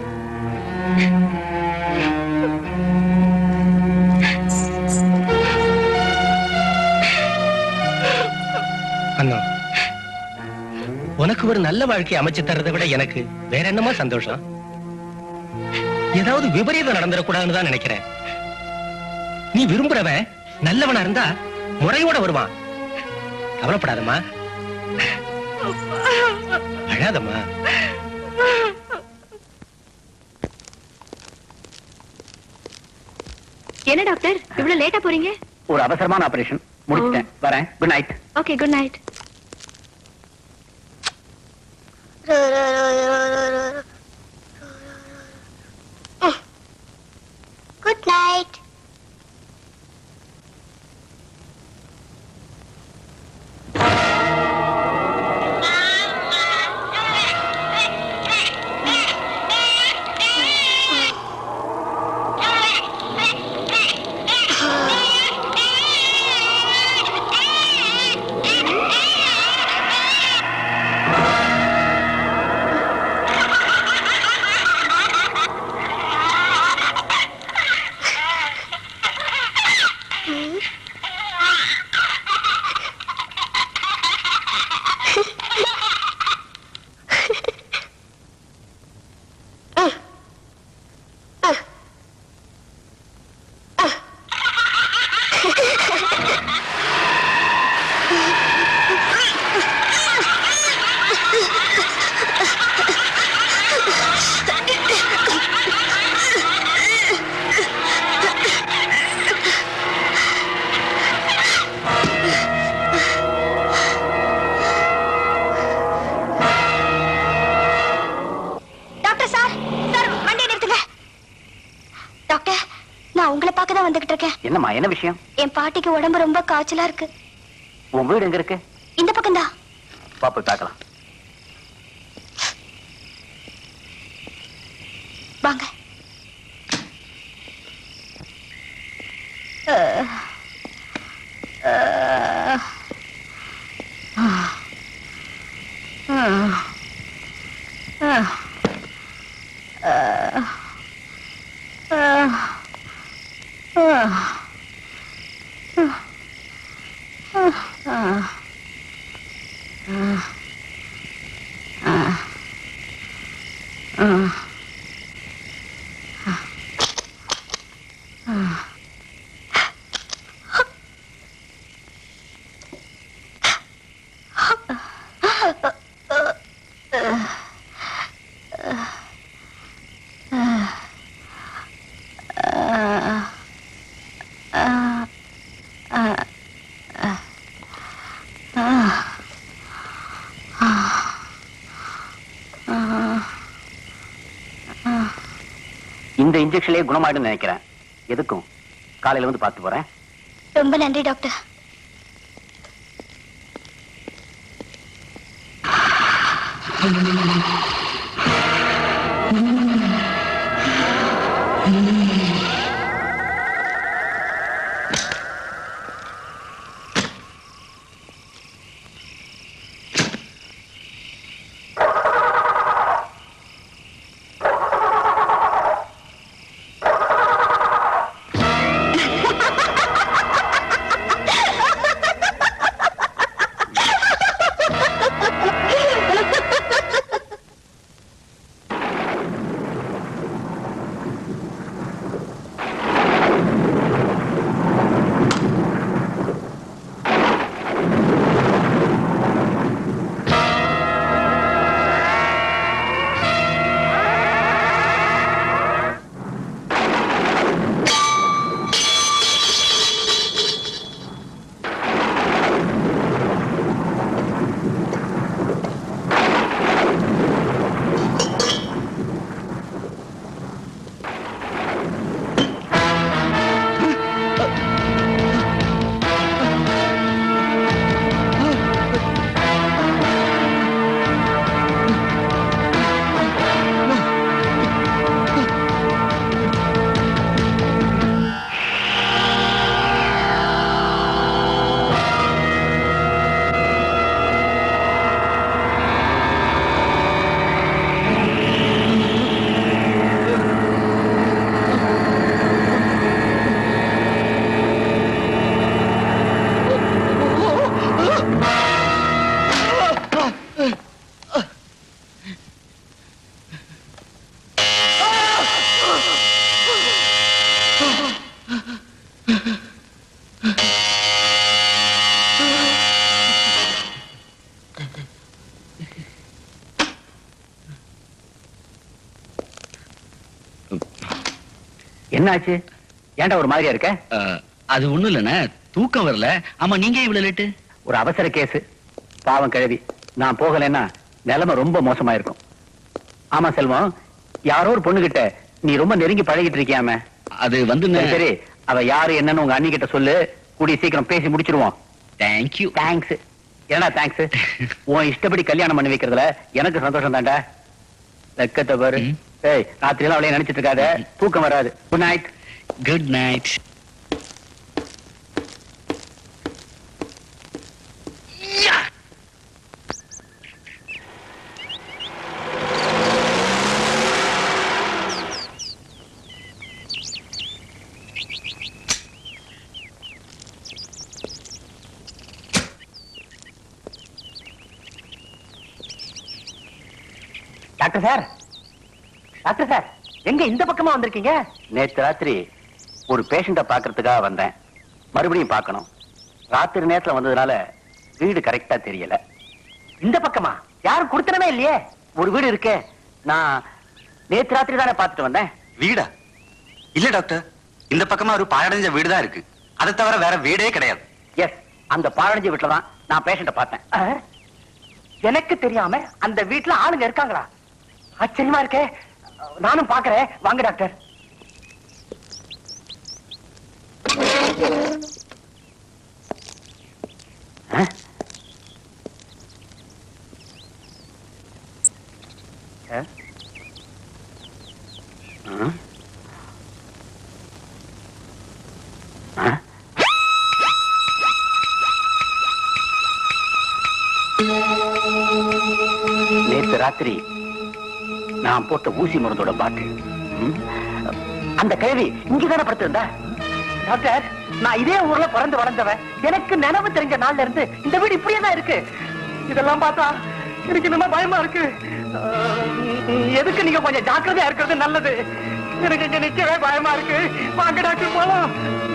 அண்ணா, உனக்கு ஒரு நல்ல வாழ்க்கை அமைச்சு தர்றதை விட எனக்கு வேற என்னமா சந்தோஷம்? ஏதாவது விபரீதம் நடந்துடக்கூடாதுன்னு தான் நினைக்கிறேன். நீ விரும்புறவன் நல்லவனா இருந்தா முறையோட வருவான். கவலைப்படாதம்மா, அழாதம்மா. என்ன டாக்டர் இவ்வளவு லேட்டா போறீங்க? ஒரு அவசரமான ஆபரேஷன் முடிச்சிட்டேன், வரேன். Good night. Okay, good night. Good night. என்னம்மா, என்ன விஷயம்? என் பாட்டிக்கு உடம்பு ரொம்ப காய்ச்சலா இருக்கு. உன் வீடு எங்க இருக்கு? இந்த பக்கம் தான். வா போய் பார்க்கலாம். வாங்க. இந்த இன்ஜெக்ஷன்லயே குணமாயிடும் நினைக்கிறேன். எதுக்கும் காலையில வந்து பார்த்து போறேன். ரொம்ப நன்றி டாக்டர். என்னாச்சு? ஏன்டா ஒரு மாதிரியா இருக்க? அது ஒண்ணும் இல்லண்ணே, தூக்கம் வரல. ஆமா, நீங்க இவ்வளவு லேட்டு? ஒரு அவசர கேஸ். பாவம் கிழவி, நான் போகலைன்னா நிலைமை ரொம்ப மோசமா இருக்கும். ஆமா செல்வம், யாரோ ஒரு பொண்ணுகிட்ட நீ ரொம்ப நெருங்கி பழகிட்டு இருக்கியாம? அது வந்து சரி, அவ யாரு என்னன்னு உங்க அண்ணி கிட்ட சொல்லு. கூடிய சீக்கிரம் பேசி முடிச்சிருவோம். தேங்க்யூ. தேங்க்ஸ். ஏன்னா தேங்க்ஸ்? உன் இஷ்டப்படி கல்யாணம் பண்ணி வைக்கிறதுல எனக்கு சந்தோஷம் தாண்டா. லக்கத்தை பாரு. ஏய், ராத்திரி எல்லாம் அவளையே நினைச்சிட்டு இருக்காத, தூக்கம் வராது. Good night. Good night. Doctor sir, doctor sir, எங்க இந்த பக்கமா வந்திருக்கீங்க? நேத்து ராத்திரி ஒரு பேஷண்ட பாக்குறதுக்காக வந்தேன். மறுபடியும் பார்க்கணும். ராத்திரி நேரத்துல வந்ததுனால வீடு கரெக்டா தெரியல. இந்த பக்கமா? யாரும் கொடுத்தனமே இல்லையே. ஒரு வீடு இருக்கே, நான் நேத்து ராத்திரி தானே பார்த்துட்டு வந்தேன். வீடா? இல்ல டாக்டர், இந்த பக்கமா ஒரு பாழடைஞ்ச வீடு தான் இருக்கு. அதை தவிர வேற வீடே கிடையாது. எஸ், அந்த பாழடைஞ்ச வீட்டுல தான் நான் பேஷண்ட பார்த்தேன். எனக்கு தெரியாம அந்த வீட்டுல ஆளுங்க இருக்காங்களா? ஆச்சரியமா இருக்கே. நானும் பாக்குறேன். வாங்க டாக்டர். நேற்று ராத்திரி நான் போட்ட ஊசி மருந்தோட பாட்டில். அந்த கிழவி இங்கதானே படுத்திருந்தா? டாக்டர், நான் இதே ஊர்ல பிறந்து வளர்ந்தவன். எனக்கு நினைவு தெரிஞ்ச நாள்ல இருந்து இந்த வீடு இப்படியே தான் இருக்கு. இதெல்லாம் பார்த்தா எனக்கு இன்னுமா பயமா இருக்கு. எதுக்கு நீங்க கொஞ்சம் ஜாக்கிரதையா இருக்கிறது நல்லது. எனக்கு இங்க நிக்கவே பயமா இருக்கு. வாங்க டாக்டர், போலாம்.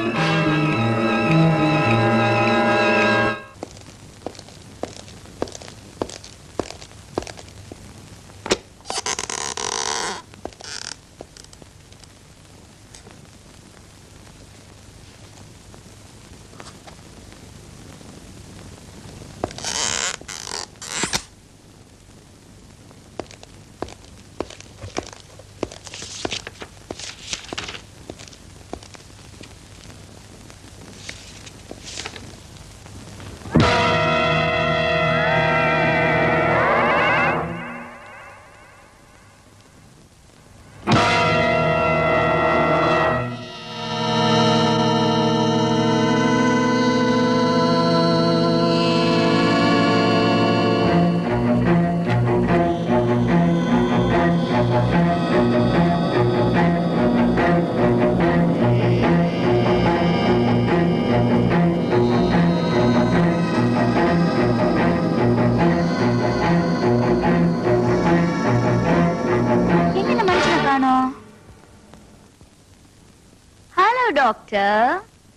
டாக்டர்,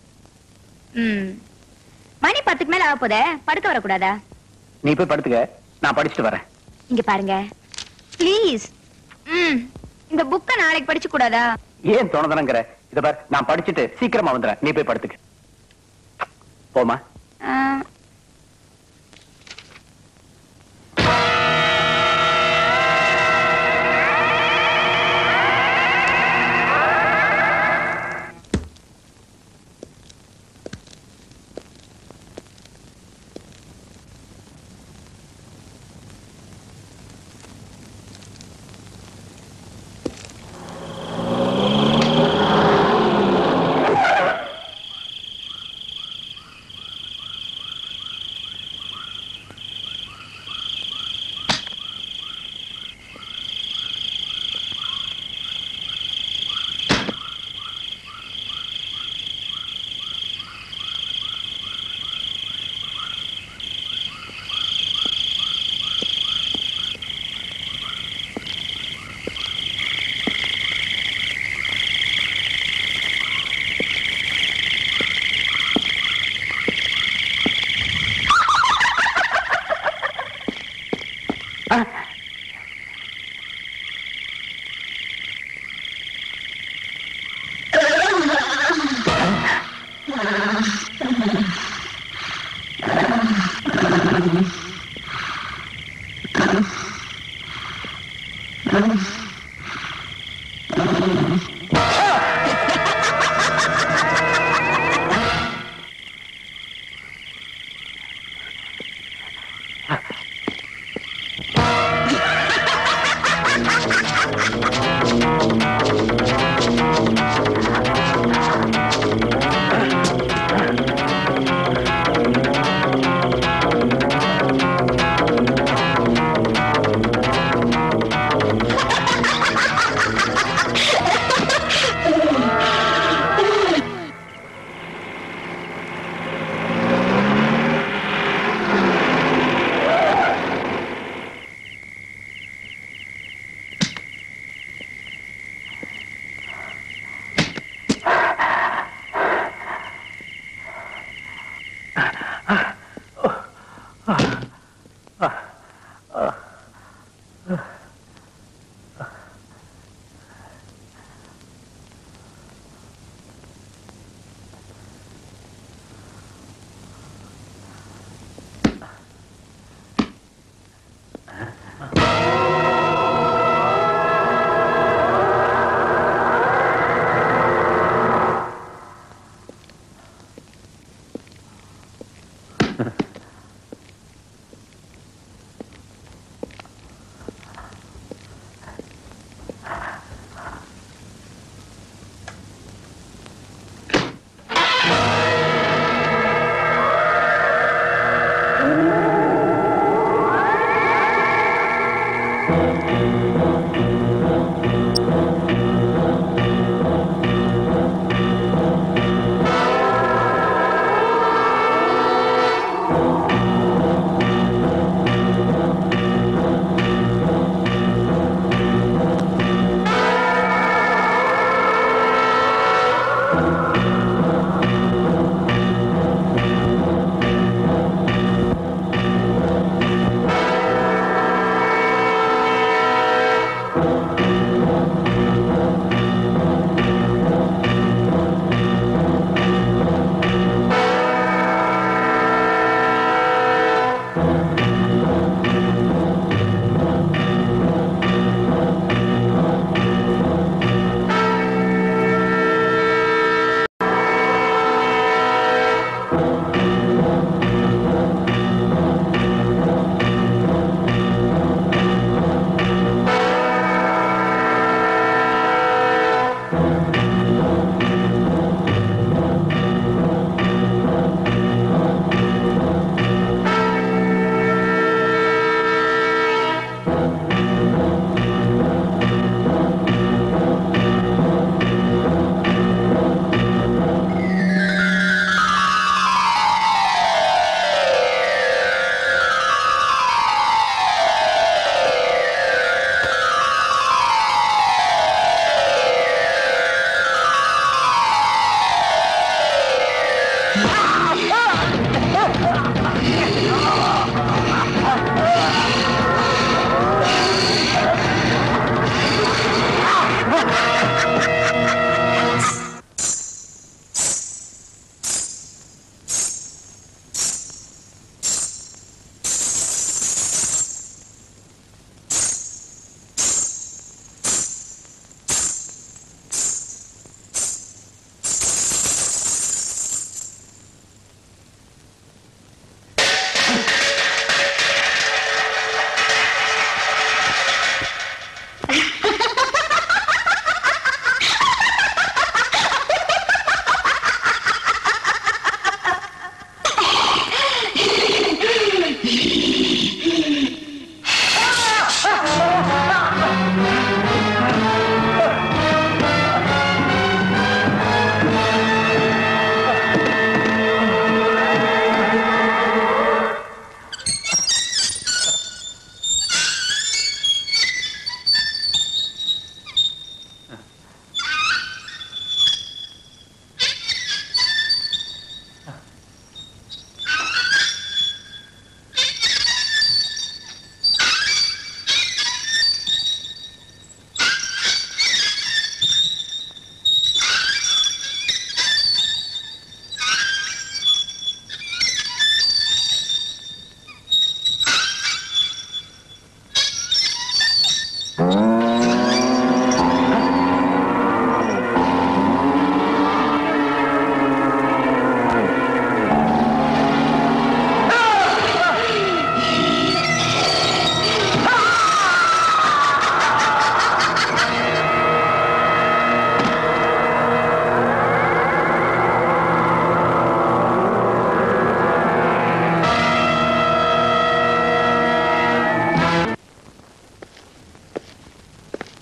மணி 10க்கு மேல ஆக போதே, படுக்க வரக்கூடாதா? நீ போய் படுத்துக்க, நான் படிச்சுட்டு வரேன். இங்க பாருங்க ப்ளீஸ். இந்த புக்க நாளைக்கு படிச்சு கூடாதா? ஏன் தோணதனங்கற? இத பார், நான் படிச்சுட்டு சீக்கிரமா வந்துறேன். நீ போய் படுத்துக்க. போமா.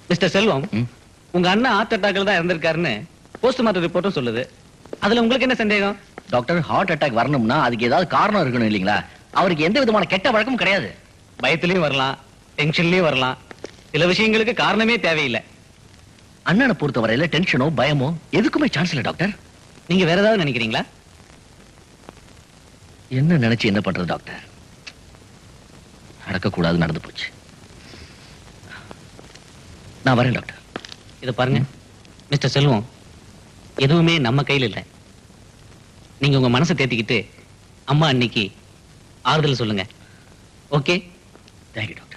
மிஸ்டர் செல்வம், உங்க அண்ணா ஹார்ட் அட்டாக்ல தான் இறந்திருக்காருன்னு போஸ்ட்மார்ட்டம் ரிப்போர்ட்டும் சொல்லுது. அதுல உங்களுக்கு என்ன சந்தேகம்? டாக்டர், ஹார்ட் அட்டாக் வரணும்னா அதுக்கு ஏதாவது காரணம் இருக்கணும் இல்லீங்களா? அவருக்கு எந்த விதமான கெட்ட வழக்கமும் கிடையாது. பயத்திலயும் வரலாம், டென்ஷன்லயும் வரலாம். சில விஷயங்களுக்கு காரணமே தேவையில்லை. அண்ணனை பொறுத்தவரையில டென்ஷனோ பயமோ எதுக்குமே சான்ஸ் இல்ல டாக்டர். நீங்க வேற ஏதாவது நினைக்கிறீங்களா? என்ன நினைச்சு என்ன பண்றது டாக்டர்? நடக்கக்கூடாது, நடந்து போச்சு. நான் வரேன் டாக்டர். இத பாருங்க மிஸ்டர் செல்வம், எதுவுமே நம்ம கையில் இல்லை. நீங்க உங்க மனசை தேத்திக்கிட்டு அம்மா அன்னைக்கு ஆறுதல் சொல்லுங்க. ஓகே? Thank you doctor.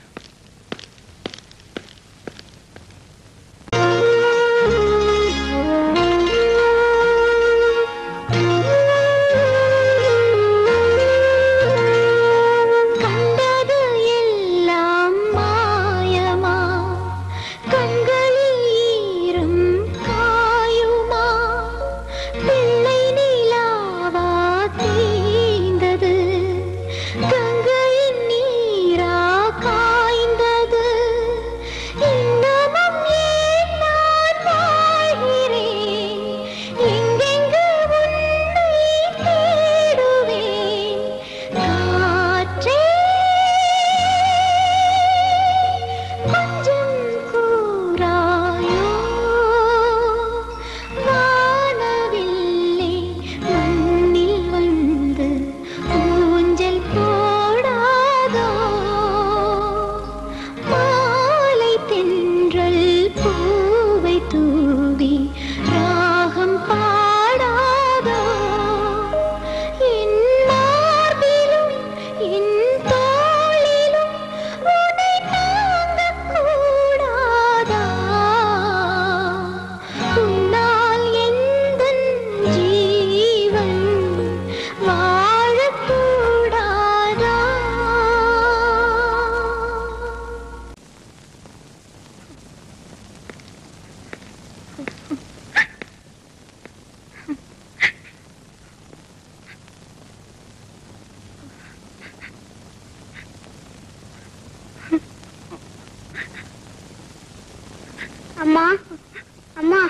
அம்மா அம்மா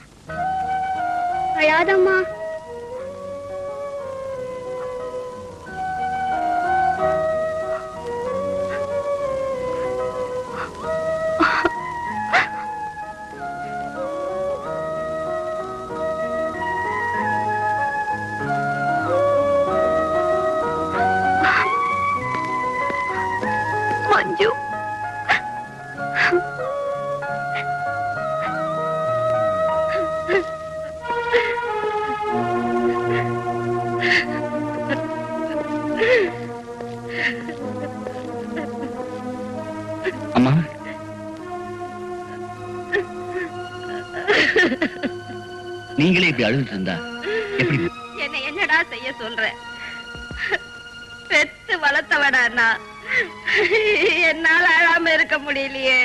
அழாதம்மா. மஞ்சு, அம்மா, நீங்களே இப்படி அழுதுட்டு இருந்தா எப்படி? என்ன என்னடா செய்ய சொல்ற? பெத்து வளர்த்தவடா, என்னால அழாம இருக்க முடியலையே.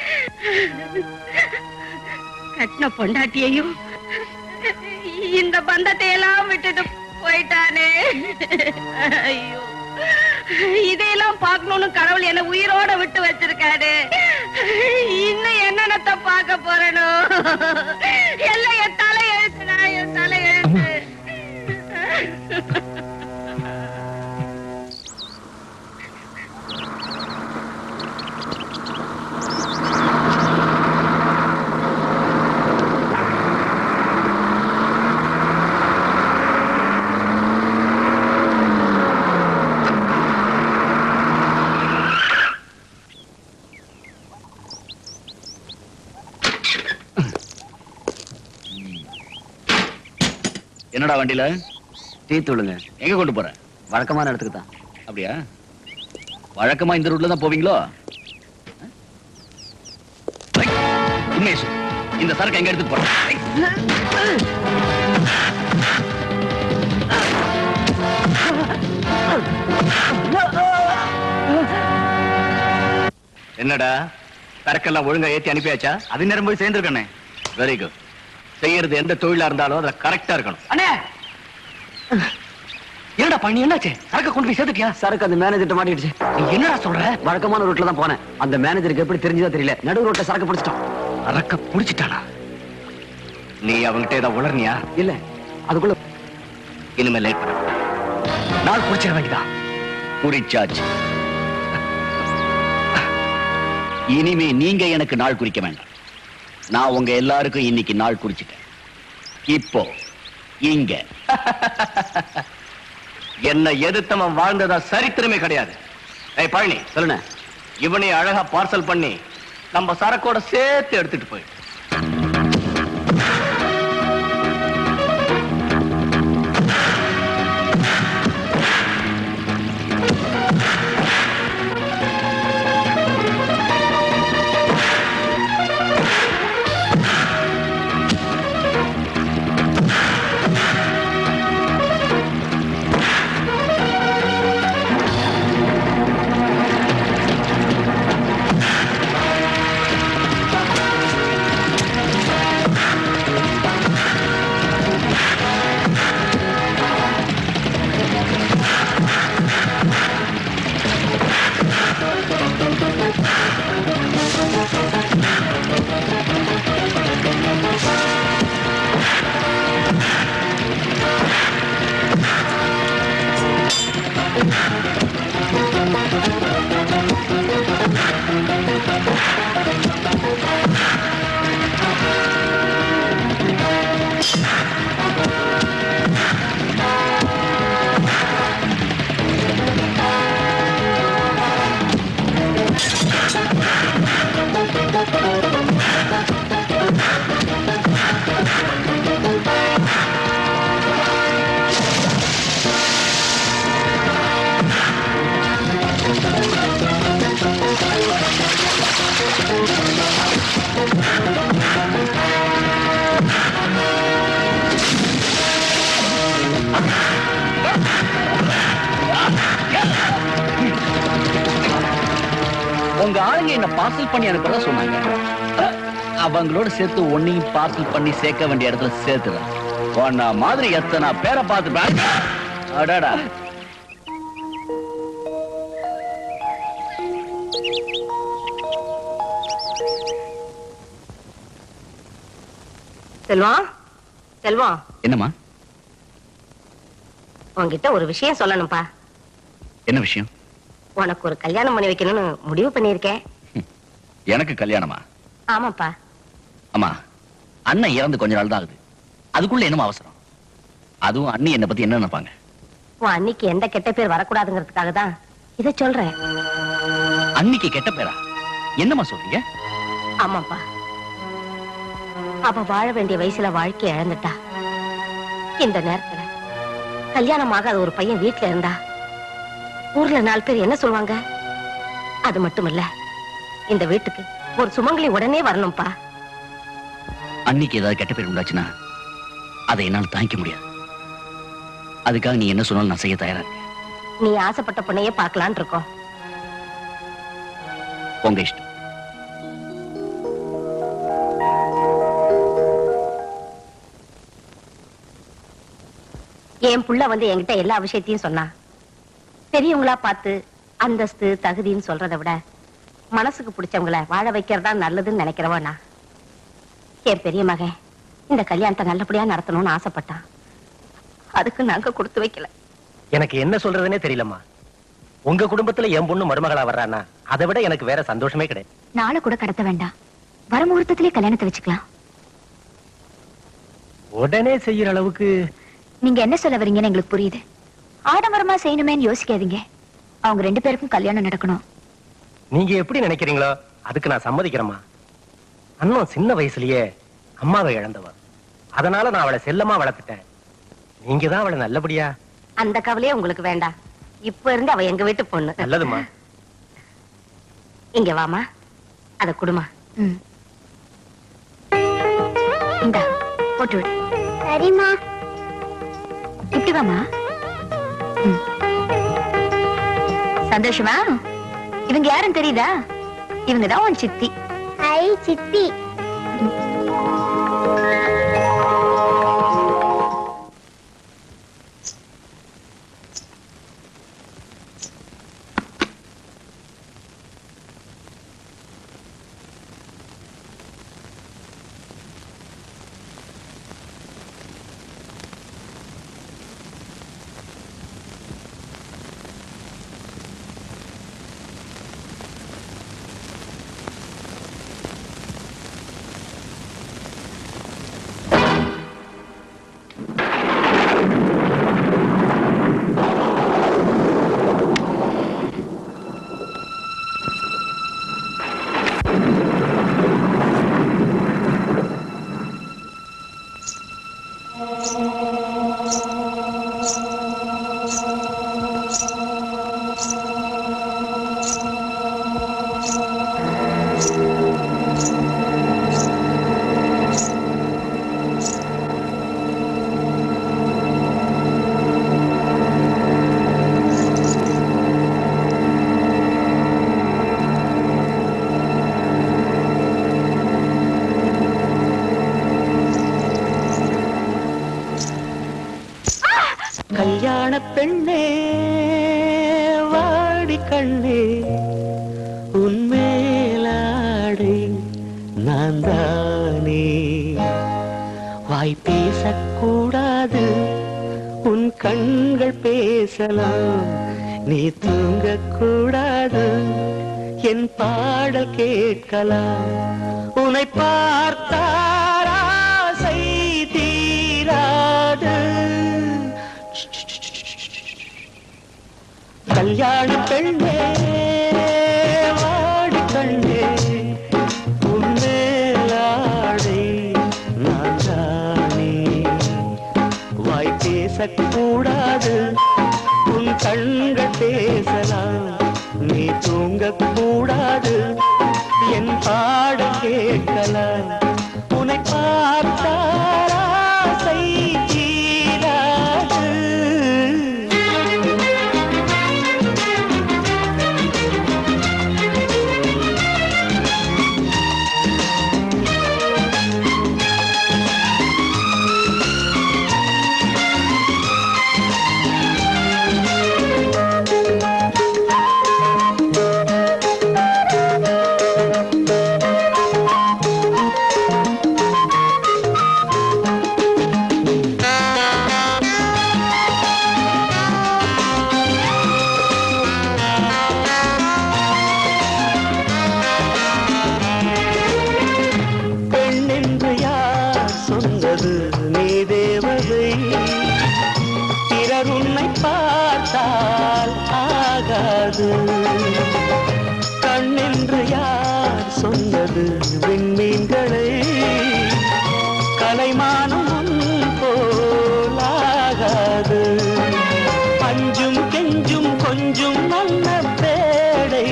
கட்டின பொண்டாட்டியையும் இந்த பந்தத்தை எல்லாம் விட்டுட்டு போயிட்டானே. ஐயோ, இதையெல்லாம் பார்க்கணும்னு கடவுள் என்ன உயிரோட விட்டு வச்சிருக்காரு. இன்னும் என்னென்னத்த பார்க்க போறனோ? எல்லாம் என் தலை எழுத்துனா, என் தலை எழுத்து. என்னடா வண்டியில? டீ தூளுங்க. எங்க கொண்டு போற? வழக்கமான இடத்துக்கு தான். அப்படியா? வழக்கமா இந்த ரூட்ல தான் போவீங்களோ? உண்மையை சொல்லு, இந்த சரக்கு எங்க எடுத்துட்டு போற? என்னடா, சரக்கெல்லாம் ஒழுங்கா ஏத்தி அனுப்பியாச்சா? அது நேரம் போய் சேர்ந்துருக்கண்ணே. Very good. செய்யறது எந்த தொழிலா இருந்தாலும் அதுல கரெக்டா இருக்கணும். அண்ணே, என்னடா பண்ணி என்னாச்சு? சரக்கு கொண்டு போய் சேர்த்துட்டியா? சரக்கு அந்த மேனேஜர்ட்ட மாட்டிடுச்சு. நீ என்னடா சொல்ற? வழக்கமான ரூட்ல தான் போனேன். அந்த மேனேஜருக்கு எப்படி தெரிஞ்சதா தெரியல, நடு ரோட்ல சரக்கு பிடிச்சிட்டோம். அரக்க புடிச்சிட்டானா? நீ அவங்கிட்ட ஏதாவது உளர்னியா? இல்ல, அதுக்குள்ள இனிமே லேட் பண்ண நாள் குறிச்சிட வேண்டியதான். குறிச்சாச்சு. இனிமே நீங்க எனக்கு நாள் குறிக்க வேண்டாம். நான் உங்க எல்லாருக்கும் இன்னைக்கு நாள் குறிச்சிட்டேன். இப்போ இங்க என்ன எதிர்த்தவன் வாழ்ந்ததா சரித்திரமே கிடையாது. ஏய் பழனி, சொல்லுங்க. இவனை அழகா பார்சல் பண்ணி நம்ம சரக்கோட சேர்த்து எடுத்துட்டு போய். உங்க ஆளுங்க என்ன பார்சல் பண்ணி அனுப்புறதா சொன்னாங்க. அவங்களோட சேர்த்து ஒன்னையும் பார்சல் பண்ணி சேர்க்க வேண்டிய இடத்துல சேர்த்துறேன். ஒன்னா மாதிரி எத்தனை பேரை பார்த்து அடாடா. செல்வம், செல்வம். என்னம்மா? உன்கிட்ட ஒரு விஷயம் சொல்லணும்பா. என்ன விஷயம்? உனக்கு ஒரு கல்யாணம் பண்ணி வைக்கணும்னு முடிவு பண்ணிருக்கேன். எனக்கு கல்யாணமா? ஆமாப்பா. அம்மா, அண்ணன் இறந்து கொஞ்ச நாள் தான் ஆகுது. அதுக்குள்ள என்னமா அவசரம்? அதுவும் அண்ணி என்ன பத்தி என்ன நினைப்பாங்க? உன் அன்னிக்கு எந்த கெட்ட பேர் வரக்கூடாதுங்கிறதுக்காக தான் இதை சொல்றேன். அன்னிக்கு கெட்ட பேரா? என்னமா சொல்றீங்க? ஆமாப்பா, அவ வாழ வேண்டிய வயசுல வாழ்க்கையை இழந்துட்டா. இந்த நேரத்துல கல்யாணமாக அது ஒரு பையன் வீட்டுல இருந்தா ஊர்ல 4 பேர் என்ன சொல்லுவாங்க? அது மட்டும் இல்ல, இந்த வீட்டுக்கு ஒரு சுமங்கலி உடனே வரணும்பா. அன்னைக்கு ஏதாவது கெட்ட பேர் உண்டாச்சுன்னா அதை என்னால் தாங்கிக்க முடியாது. அதுக்காக நீ என்ன சொன்னாலும் நான் செய்ய தயாரா இருக்கேன். நீ ஆசைப்பட்ட பொண்ணையே பார்க்கலான் இருக்கோம். உங்க இஷ்டம். என் புள்ள வந்து என்கிட்ட எல்லா விஷயத்தையும் சொன்னா. பெரியவங்களா பார்த்து அந்தஸ்து தகுதின்னு சொல்றதை விட மனசுக்கு பிடிச்சவங்கள வாழ வைக்கிறதா நல்லதுன்னு நினைக்கிறவா நான். என் பெரிய மகன் இந்த கல்யாணத்தை நல்லபடியா நடத்தணும்னு ஆசைப்பட்டான். அதுக்கு நாங்க கொடுத்து வைக்கல. எனக்கு என்ன சொல்றதுன்னே தெரியலம்மா. உங்க குடும்பத்துல என் பொண்ணு மருமகளா வர்றானா அதை விட எனக்கு வேற சந்தோஷமே கிடையாது. நாளை கூட கடத்த வேண்டாம், வர முகூர்த்தத்திலே கல்யாணத்தை வச்சுக்கலாம். உடனே செய்யற அளவுக்கு நீங்க என்ன சொல்ல வரீங்கன்னு எங்களுக்கு புரியுது. ஆடம்பரமா செய்யணுமேன்னு யோசிக்காதீங்க. அவங்க 2 பேருக்கும் கல்யாணம் நடக்கணும். நீங்க எப்படி நினைக்கிறீங்களோ அதுக்கு நான் சம்மதிக்கிறேம்மா. அண்ணன் சின்ன வயசுலயே அம்மாவை இழந்தவ. அதனால நான் அவளை செல்லமா வளர்த்துட்டேன். நீங்க தான் அவளை நல்லபடியா. அந்த கவலையே உங்களுக்கு வேண்டாம். இப்ப இருந்து அவ எங்க வீட்டு பொண்ணு. நல்லதுமா. இங்க வாமா, அத குடுமா. இந்தா போட்டு விடு. சரிம்மா. இப்படி வாமா. சந்தோஷமா? இவங்க யாருன்னு தெரியுதா? இவங்கதான் உன் சித்தி. ஐ சித்தி. கல்யாண பெண்ணே வாடி கண்ணே உன்மேலாடை நான் தானே. வாய் பேசக்கூடாது உன் கண்கள் பேசலாம். நீ தூங்கக்கூடாது என் பாடல் கேட்கலாம். உன்னை பார்த்தால் ஆசை தீராது. கல்யாண பெண்ணே வாடி கண்ணே உன்மேலாடை நான் தானே. வாய் பேசக்கூடாது உன் கண்கள் பேசலாம். நீ தூங்கக்கூடாது என் பாடல் கேட்கலாம். உன்னை பார்த்தால் ஆசை தீராது. கண்ணென்று யார் சொன்னது விண்மீன்களை கலைமானம் போலாகாது. பஞ்சும் கெஞ்சும் கொஞ்சும் நல்ல பேடை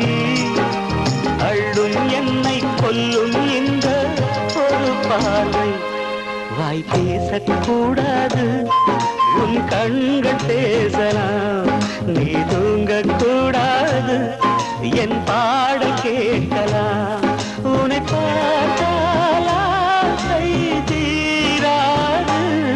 அள்ளும் என்னை கொல்லும் இந்த ஒரு பார்வை. வாய் பேசக்கூடாது உன் கண்கள் பேசலாம். நீ தூங்கக்கூடாது என் பாடல் கேட்கலாம். உன்னை பார்த்தால் ஆசை தீராது.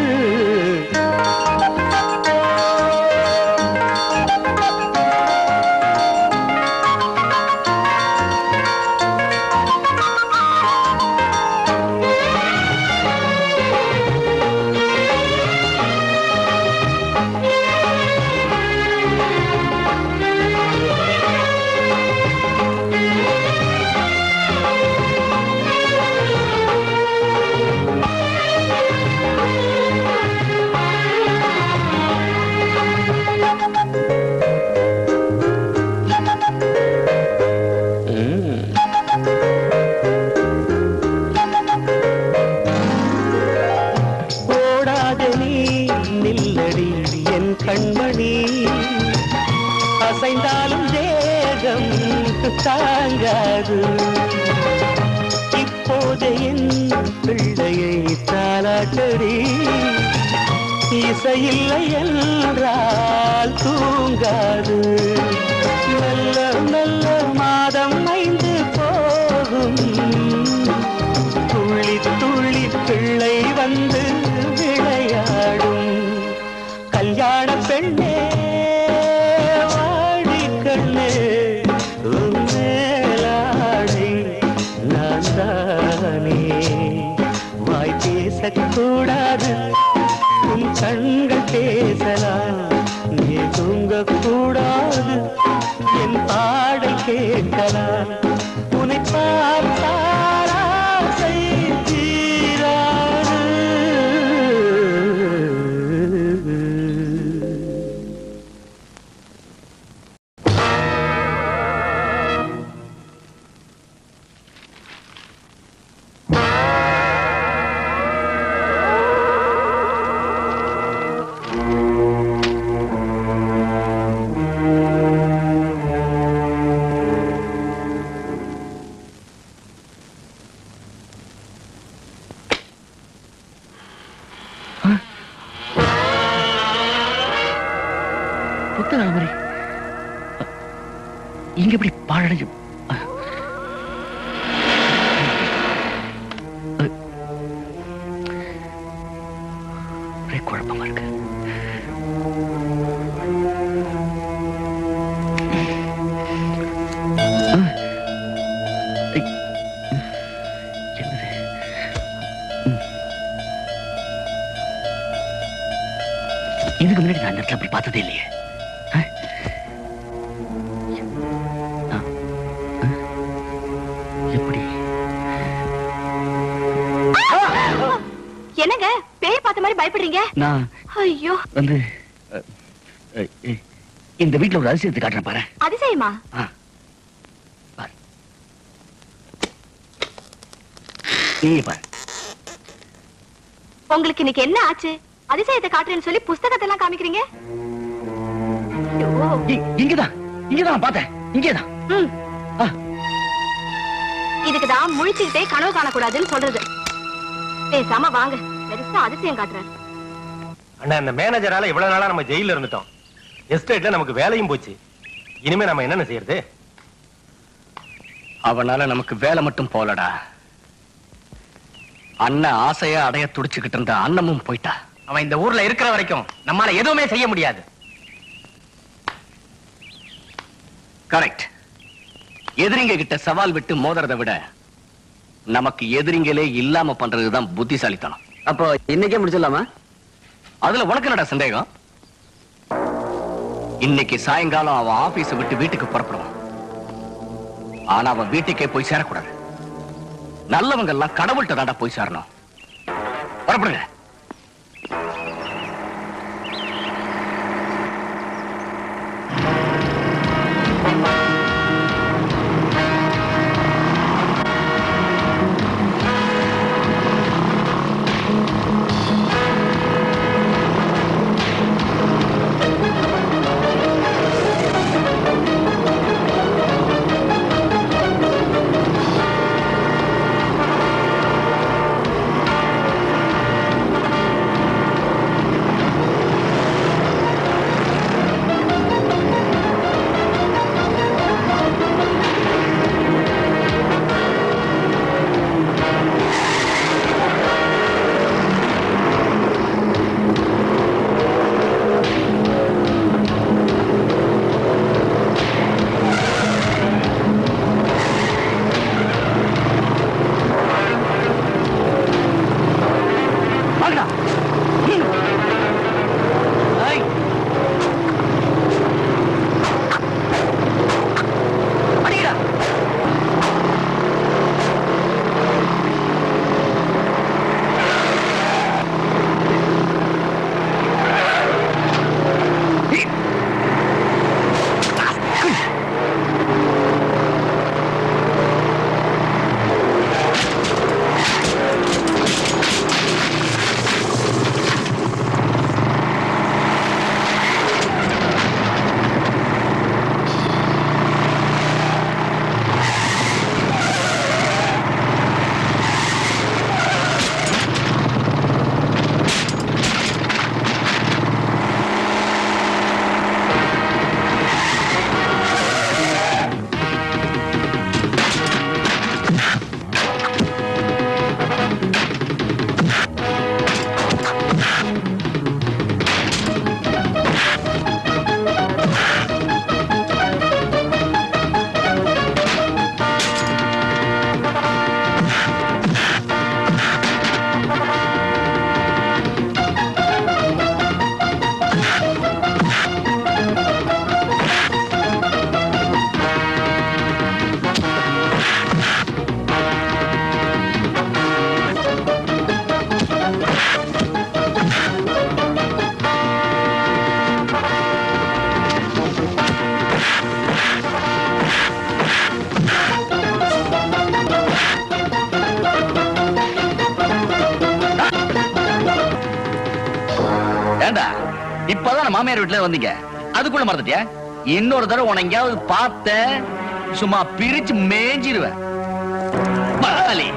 கண்மணி அசைந்தாலும் தேகம் தாங்காது. இப்போது என் பிள்ளையை தாலாட்டடி. இசையில்லை என்றால் தூங்காது. நல்ல நல்ல மாதம் 5 போகும். துள்ளி துள்ளி பிள்ளை வந்து விளையாடும். கல்யாண பெண்ணே வாடி கண்ணே மேலாடை நான் தானே. வாய் பேசக்கூடாது உன் கண்கள் பேசலாம். நீ தூங்கக்கூடாது என் பாடல் கேட்கலாம். உன்னை பார்த்தால் ஆசை தீராது. இங்க எப்படி பாழடைஞ்சு குழப்பமா இருக்கு. இதுக்கு முன்னாடி நான் அந்த இடத்துல அப்படி பார்த்ததே இல்லையே. எப்படி? என்னங்க பேய் பார்த்த மாதிரி பயப்படுறீங்க? நான் ஐயோ வந்து இந்த வீட்டுல ஒரு அதிசயத்தை காட்டுறேன் பாரு. அதிசயமா? பாரு நீ பாரு. உங்களுக்கு இன்னைக்கு என்ன ஆச்சு? அதிசயத்தை காட்டுறேன்னு சொல்லி புஸ்தகத்தை எல்லாம் காமிக்கிறீங்க. இங்கதான் பார்த்தேன். இங்கேதான். இதுக்குதான் முழிச்சுக்கிட்டே கனவு காணக்கூடாதுன்னு சொல்றது. பேசாம வாங்க, பெருசா அதிசயம் காட்டுறேன். அண்ணா, இந்த மேனேஜரால இவ்வளவு நாளா நம்ம ஜெயில இருந்துட்டோம். எஸ்டேட்ல நமக்கு வேலையும் போச்சு. இனிமே நம்ம என்னென்ன செய்யறது? அவனால நமக்கு வேலை மட்டும் போலடா, அண்ணன் ஆசையா அடைய துடிச்சுக்கிட்டு இருந்த அன்னமும் போயிட்டா. அவன் இந்த ஊர்ல இருக்கிற வரைக்கும் நம்மால எதுவுமே செய்ய முடியாது. கரெக்ட். எதிரிங்க கிட்ட சவால் விட்டு மோதுறதை விட நமக்கு எதிரிங்களே இல்லாம பண்றதுதான் புத்திசாலித்தனம். அப்போ இன்னைக்கே முடிச்சிடலாமா? அதுல உனக்கு என்னடா சந்தேகம்? இன்னைக்கு சாயங்காலம் அவன் ஆபீஸ விட்டு வீட்டுக்கு புறப்படுவான். ஆனா அவன் வீட்டுக்கே போய் சேரக்கூடாது. நல்லவங்க எல்லாம் கடவுள்கிட்ட தாண்டா போய் சேரணும். புறப்படுங்க. இப்பதான் மாமியார் வீட்டுல வந்தீங்க, அதுக்குள்ள மறந்துட்டியா? இன்னொரு தடவை உன எங்கேயாவது பார்த்த சும்மா பிரிச்சு மேஞ்சிருவேன். மகாலி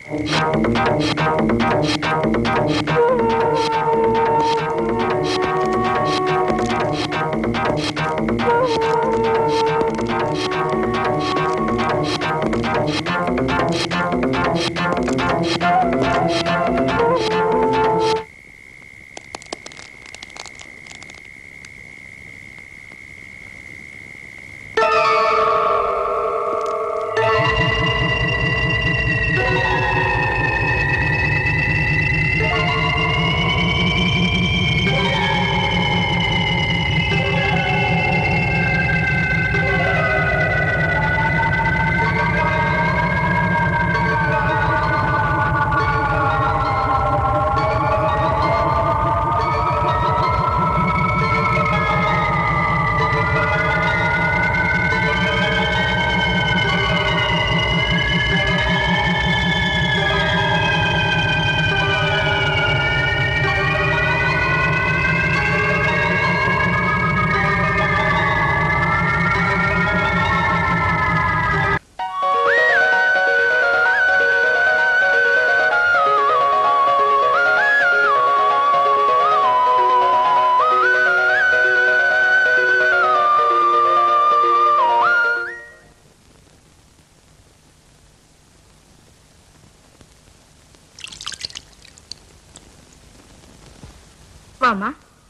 வாமா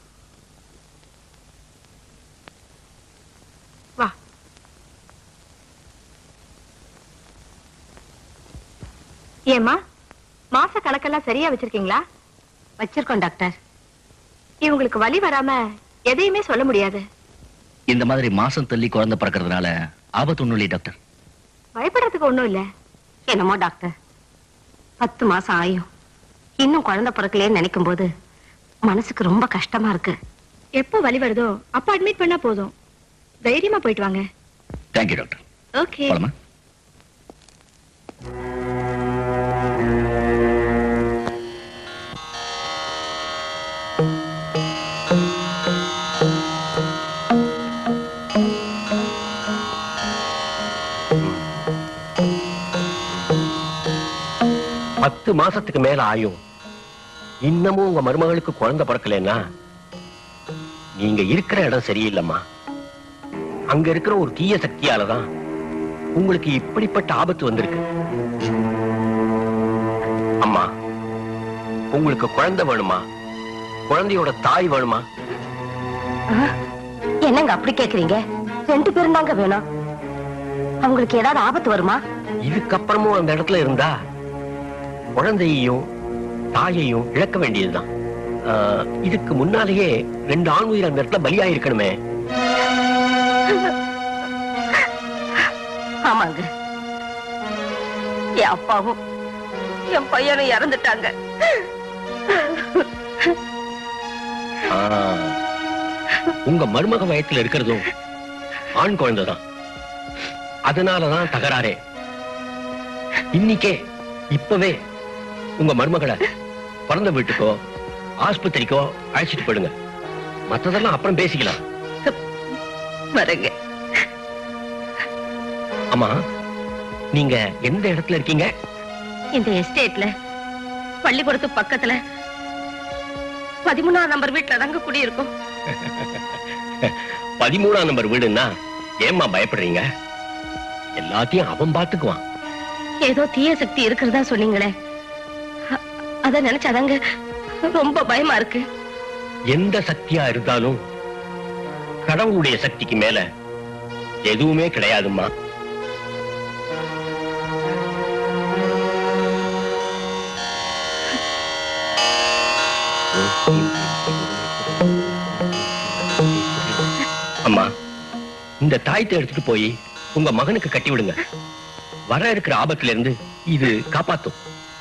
வா. ஏமா மாச கணக்கெல்லாம் சரியா வச்சிருக்கீங்களா? வச்சிருக்கோம் டாக்டர். இவங்களுக்கு வலி வராம எதையுமே சொல்ல முடியாது. இந்த மாதிரி மாசம் தள்ளி குழந்தை பிறக்கிறதுனால ஆபத்து ஒண்ணும் இல்லை டாக்டர். பயப்படுறதுக்கு ஒண்ணும் இல்ல. என்னமோ டாக்டர், 10 மாசம் ஆயும் இன்னும் குழந்தை பிறக்கலையேன்னு நினைக்கும் போது மனசுக்கு ரொம்ப கஷ்டமா இருக்கு. எப்போ வலி வருதோ அப்ப அட்மிட் பண்ணா போதும். தைரியமா போயிட்டு வாங்க. Thank you doctor. ஓகே. போலாமா? பத்து மாசத்துக்கு மேல ஆயும் இன்னமும் உங்க மருமகளுக்கு குழந்தை பிறக்கலன்னா நீங்க இருக்கிற இடம் சரியில்லைம்மா. அங்க இருக்கிற ஒரு தீய சக்தியாலதான் உங்களுக்கு இப்படிப்பட்ட ஆபத்து வந்திருக்கு. அம்மா, உங்களுக்கு குழந்தை வேணுமா? குழந்தையோட தாய் வேணுமா? என்னங்க அப்படி கேக்குறீங்க? 2 பேரும் தாங்க வேணும். அவங்களுக்கு ஏதாவது ஆபத்து வருமா? இதுக்கப்புறமும் அந்த இடத்துல இருந்தா குழந்தையையும் தாயையும் இழக்க வேண்டியதுதான். இதுக்கு முன்னாலேயே 2 ஆண் உயிர் அந்த இடத்துல பலியாயிருக்கணுமே. ஆமாங்க, என் அப்பாவும் என் பையனும் இறந்துட்டாங்க. உங்க மருமக வயத்துல இருக்கிறதும் ஆண் குழந்தைதான். அதனாலதான் தகராறே. இன்னைக்கே இப்பவே உங்க மருமகளை பிறந்த வீட்டுக்கோ ஆஸ்பத்திரிக்கோ அழைச்சிட்டு போயிடுங்க. மத்ததெல்லாம் அப்புறம் பேசிக்கலாம். வரங்க. அம்மா, நீங்க எந்த இடத்துல இருக்கீங்க? இந்த எஸ்டேட்ல பள்ளிக்கூடத்து பக்கத்துல 13ஆம் நம்பர் வீட்டுல தாங்க குடியிருக்கோம். 13ஆம் நம்பர் வீடுன்னா ஏம்மா பயப்படுறீங்க? எல்லாத்தையும் அவன் பாத்துக்குவான். ஏதோ தீய சக்தி இருக்கிறதா சொன்னீங்களே, அத நினைச்சாதாங்க ரொம்ப பயமா இருக்கு. எந்த சக்தியா இருந்தாலும் கடவுளுடைய சக்திக்கு மேல எதுவுமே கிடையாதும்மா. அம்மா, இந்த தாயத்தை எடுத்துட்டு போய் உங்க மகனுக்கு கட்டி விடுங்க. வர இருக்கிற ஆபத்துல இருந்து இது காப்பாத்தும்.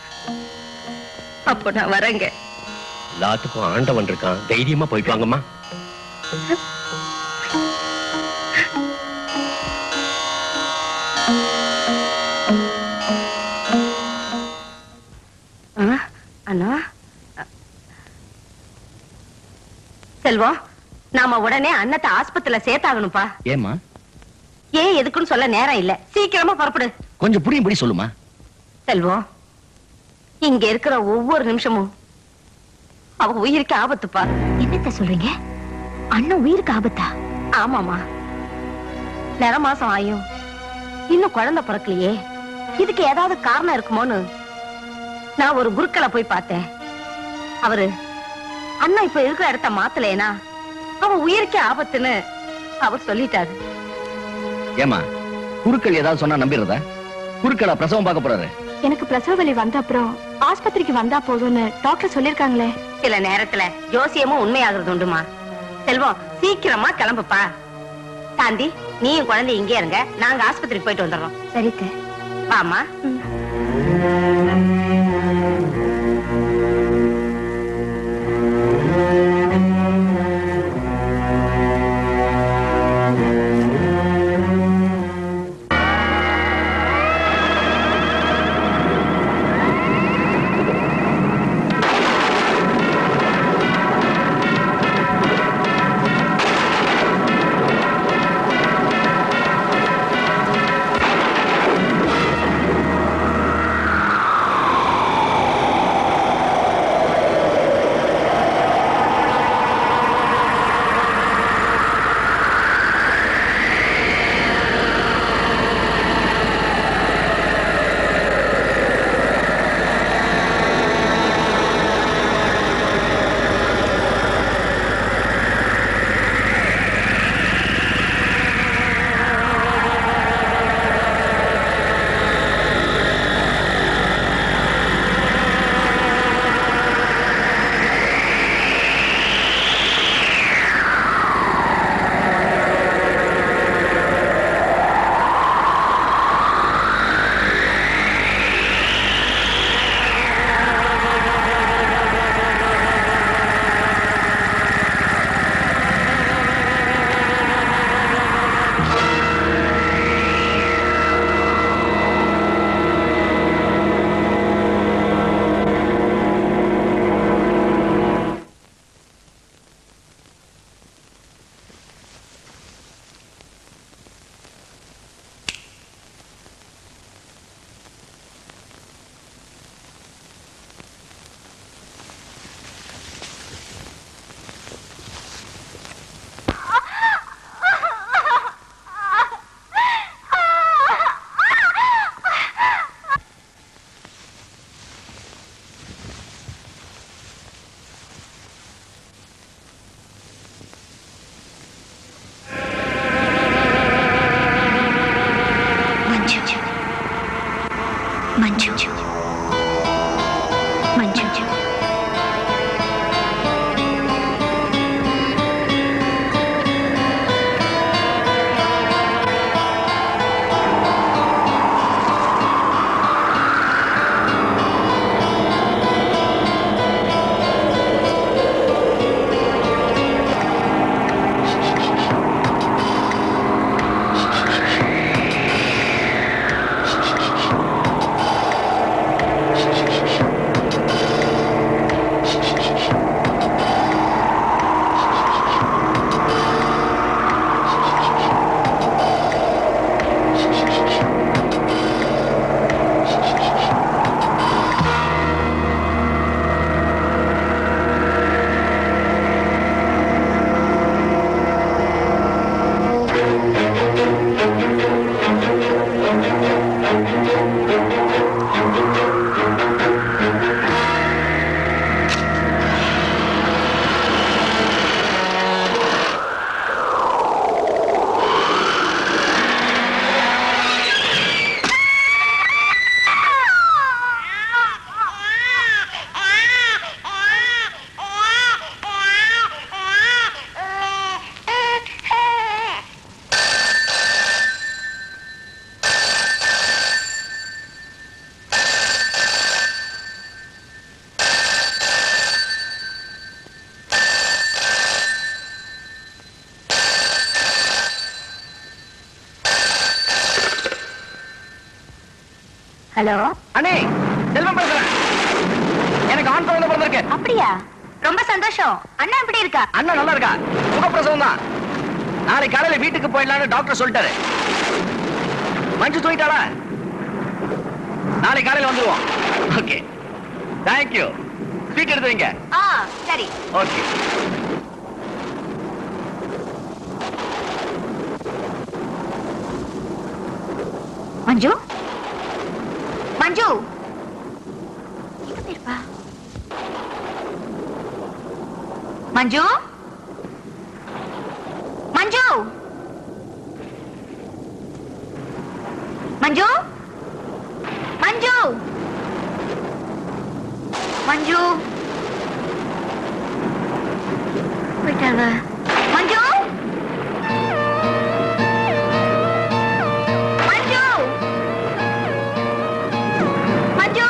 அப்போ நான் வரேங்க. எல்லாத்துக்கும் ஆண்டவன் இருக்கான். தைரியமா போயிட்டு வாங்கம்மா. அண்ணா, செல்வம், நாம உடனே அண்ணத்தை ஆஸ்பத்திரியில சேர்த்தாகணும்பா. ஏமா? ஏன் எதுக்குன்னு சொல்ல நேரம் இல்ல. சீக்கிரமா புறப்படு. கொஞ்சம் புரியும்படி சொல்லுமா. செல்வம், இங்க இருக்கிற ஒவ்வொரு நிமிஷமும் அவ உயிருக்கு ஆபத்துப்பா. என்னத்த சொல்றீங்க? அண்ணன் உயிருக்கு ஆபத்தா? ஆமாமா, நிற மாசம் ஆயும் இன்னும் குழந்தை பிறக்கலையே. இதுக்கு ஏதாவது காரணம் இருக்குமோன்னு நான் ஒரு குருக்களை போய் பார்த்தேன். அவரு அண்ணன் இப்ப இருக்கிற இடத்த மாத்தலேனா அவன் உயிருக்கே ஆபத்துன்னு அவர் சொல்லிட்டாரு. ஏமா குருக்கள் ஏதாவது சொன்னா நம்பிடுறதா? குருக்களா பிரசவம் பார்க்க போறாரு? எனக்கு பிரசவ வலி வந்த அப்புறம் ஆஸ்பத்திரிக்கு வந்தா போதும்னு டாக்டர் சொல்லிருக்காங்களே. சில நேரத்துல ஜோசியமும் உண்மையாகிறது உண்டுமா. செல்வம், சீக்கிரமா கிளம்புப்பா. சாந்தி, நீயும் குழந்தை இங்கே இருங்க, நாங்க ஆஸ்பத்திரிக்கு போயிட்டு வந்துடுறோம். சரித்த. வாமா. ஹலோ அண்ணே, செல்வம் பேசுறேன். எனக்கு ஆண் குழந்தை பிறந்திருக்கு. அப்படியா? ரொம்ப சந்தோஷம். அண்ணா எப்படி இருக்கா? அண்ணா நல்லா இருக்கா. சுகப்பிரசவம் தான். நாளை காலையில வீட்டுக்கு போயிடலான்னு டாக்டர் சொல்லிட்டாரு. மஞ்சு தூங்கிட்டாளா? நாளை காலையில வந்துருவோம். ஓகே. தேங்க்யூ. ஸ்வீட் எடுத்து வைங்க. சரி. ஓகே. மஞ்சு, மஞ்சு இருப்பா. மஞ்சு, மஞ்சு, மஞ்சு, மஞ்சு, மஞ்சு போயிட்டாங்க. மஞ்சு, மஞ்சு, மஞ்சு,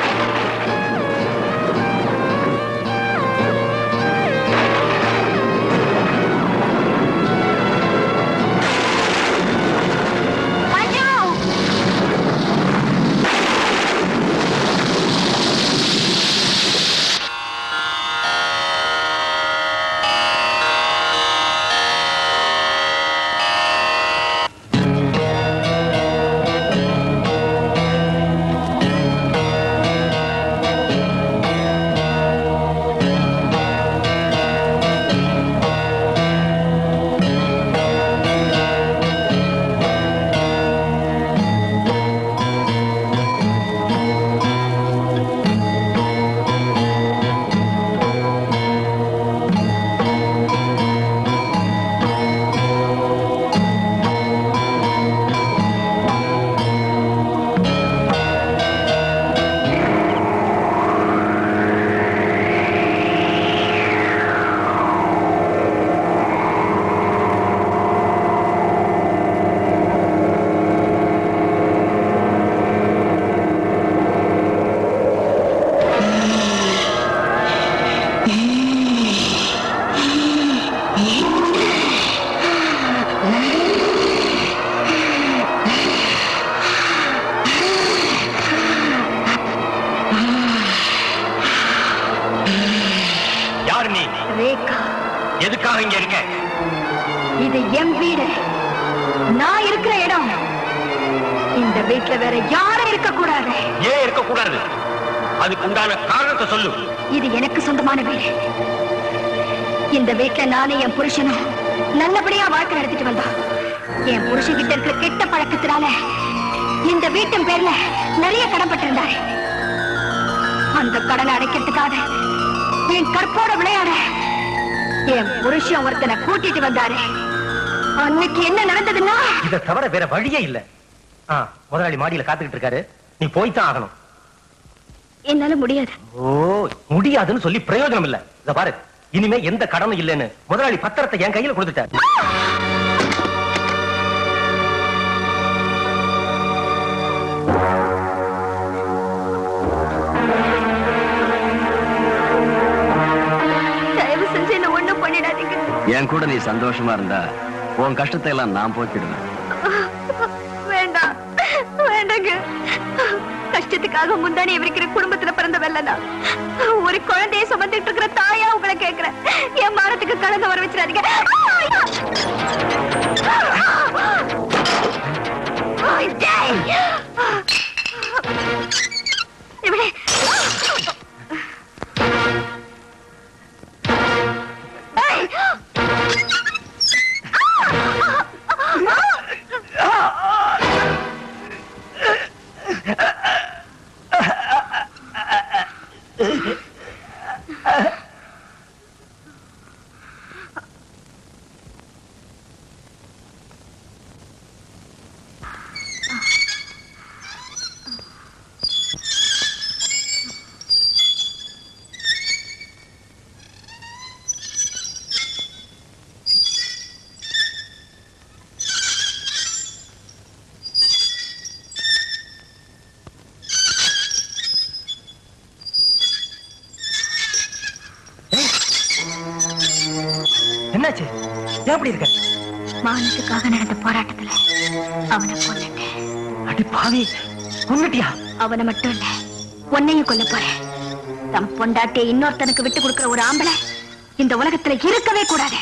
எதுக்காக இங்க இருக்க? இது என் வீடு, நான் இருக்கிற இடம். இந்த வீட்டுல வேற யாரும் இருக்க கூடாது. ஏன் இருக்க கூடாது? அதுக்கு உண்டான காரணத்தை சொல்லு. இது எனக்கு சொந்தமான வீடு. இந்த வீட்டுல நானே என் புருஷனும் நல்லபடியா வாழ்க்கை நடத்திட்டு வந்தா. என் புருஷன் கிட்ட இருக்கிற கெட்ட பழக்கத்தினால இந்த வீட்டின் பேர்ல நிறைய கடன்பட்டிருந்தாரு. அந்த கடனை அடைக்கிறதுக்காக என் கற்போட விளையாட என் புருஷன் ஒருத்தனை கூட்டிட்டு வந்தாரு. அன்னைக்கு என்ன நடந்ததுன்னா, இதை தவிர வேற வழியே இல்ல. முதலாளி மாடியில காத்துக்கிட்டு இருக்காரு, நீ போய்தான் ஆகணும். என்னால முடியாது. ஓ, முடியாதுன்னு சொல்லி பிரயோஜனம் இல்ல. இத பாரு, இனிமே எந்த கடனும் இல்லைன்னு முதலாளி பத்திரத்தை என் கையில கொடுத்துட்டாரு. தயவு செஞ்சு என்ன ஒண்ணும் பண்ணிடாதீங்க. என் கூட நீ சந்தோஷமா இருந்தா உன் கஷ்டத்தை எல்லாம் நான் போக்கிடுவேன். வேண்டாம், வேண்டாங்க. கஷ்டத்துக்காக முந்தானே இருக்கிற குடும்பத்துல பிறந்த வெள்ளனா, ஒரு குழந்தைய சுமந்துட்டு இருக்கிற தாயா உங்களை கேட்கிறேன். என் மானத்துக்கு கலங்க வர வச்சிடாதீங்க. இவளே என்னாச்சு? எப்படி இருக்க? மானத்துக்காக நடந்த போராட்டத்துல அவனை கொன்னுட்டேன். அடி பாவி, கொன்னுட்டியா? அவனை மட்டும் இல்ல, உன்னையும் கொல்ல போறேன். தம் பொண்டாட்டியை இன்னொருத்தனுக்கு விட்டு கொடுக்கிற ஒரு ஆம்பளை இந்த உலகத்துல இருக்கவே கூடாது.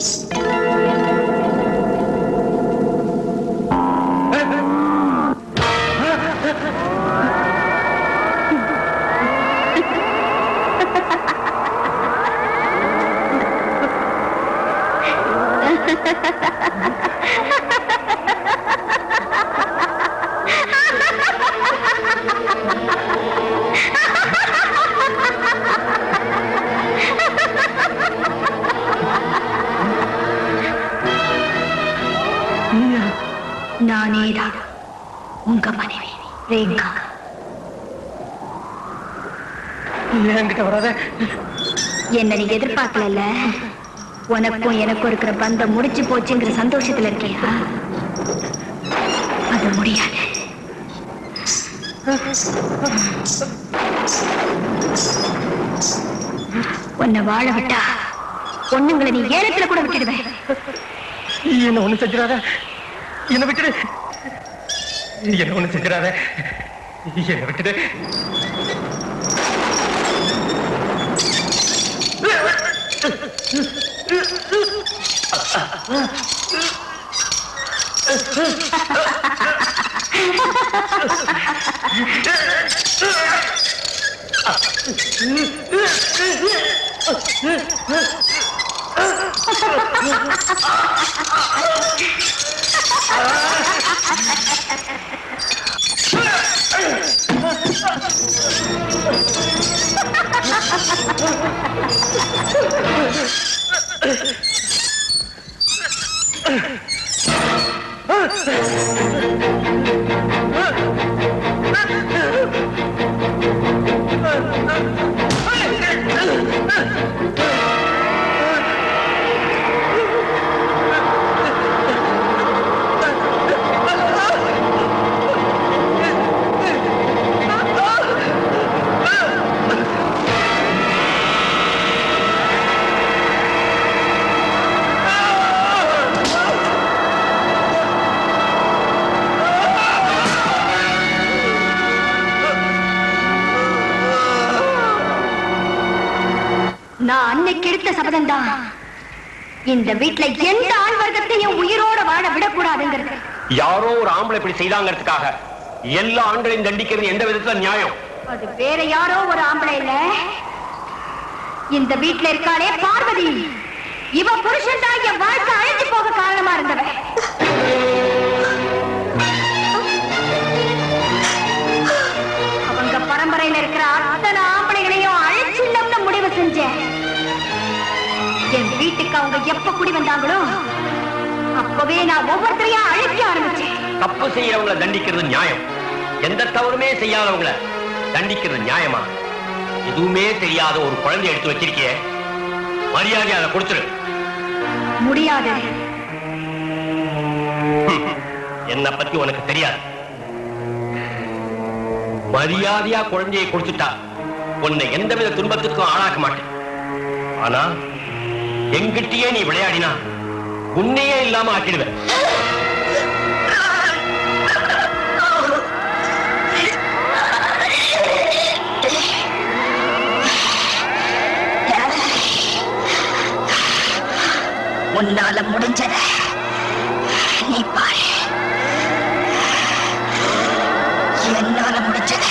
நானேதான் உங்க மனைவி ரேகா. என்கிட்ட வராத. என்ன நீ எதிர்பார்க்கல. உனக்கும் எனக்கும் இருக்கிற பந்தம் முடிச்சு போச்சுங்கிற சந்தோஷத்துல இருக்கியா? அது முடியாது. உன்னை வாழ விட்டா பொண்ணுங்களை நீ ஏலத்துல கூட விட்டுடுவேன். என்ன ஒண்ணு செஞ்சிடாத. என்ன விட்டுடு. என்ன ஒண்ணு செஞ்சிடாத. என்ன விட்டுடு. நான் அன்னைக்கு எடுத்த சபதம் தான் இந்த வீட்டுல எந்த ஆண் வர்க்கத்தையும் உயிரோட வாழ விடக்கூடாதுங்கிறது. யாரோ ஒரு ஆம்பளை இப்படி செய்தாங்கிறதுக்காக எல்லா ஆண்களையும் தண்டிக்கிறது எந்த விதத்துல நியாயம்? அது வேற யாரோ ஒரு ஆம்பளை இல்ல, இந்த வீட்டுல இருக்காளே பார்வதி. இவ புருஷன் தான் என் வாழ்க்கை அழைத்து போக காரணமா இருந்தவன். அவங்க பரம்பரையில இருக்கிற அத்தனை ஆம்பளைகளையும் அழைச்சில்லம்னு முடிவு செஞ்சேன். என் வீட்டுக்கு அவங்க எப்ப குடி வந்தாங்களோ அப்பவே நான் ஒவ்வொருத்தரையா அழைக்க ஆரம்பிச்சேன். தப்பு செய்யறவங்களை தண்டிக்கிறது நியாயம். எந்த தவறுமே செய்யாதவங்களை தண்டிக்கிறது நியாயமா? எதுவுமே தெரியாத ஒரு குழந்தை எடுத்து வச்சிருக்கிய, மரியாதை அதை கொடுத்துரு. முடியாது. என்ன பத்தி உனக்கு தெரியாது. மரியாதையா குழந்தையை கொடுத்துட்டா உன்னை எந்தவித துன்பத்துக்கும் ஆளாக்க மாட்டேன். ஆனா எங்கிட்டயே நீ விளையாடினா உன்னையே இல்லாம ஆக்கிடுவேன். உன்னால முடிஞ்சத நீ பாரு, என்னால முடிஞ்சத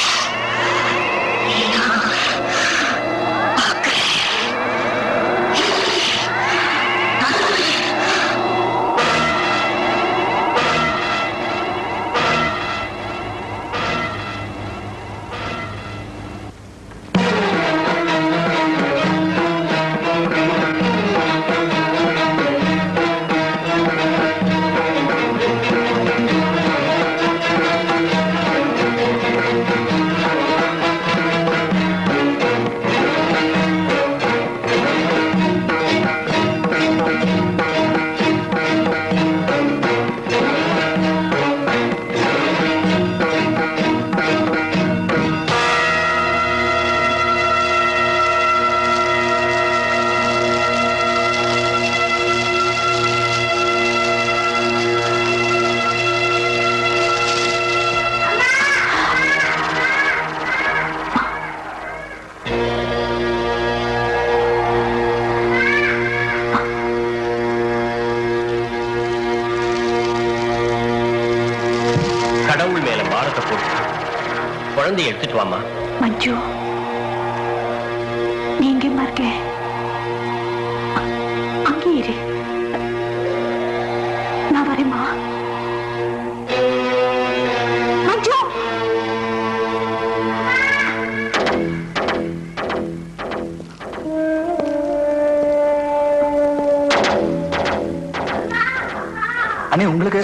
போட்டு குழந்தைய எடுத்துட்டு வாமா. மஞ்சு, நீங்க இருக்க அங்கே இரு. நான் வரேம்மா. மஞ்சு, அண்ணே உங்களுக்கு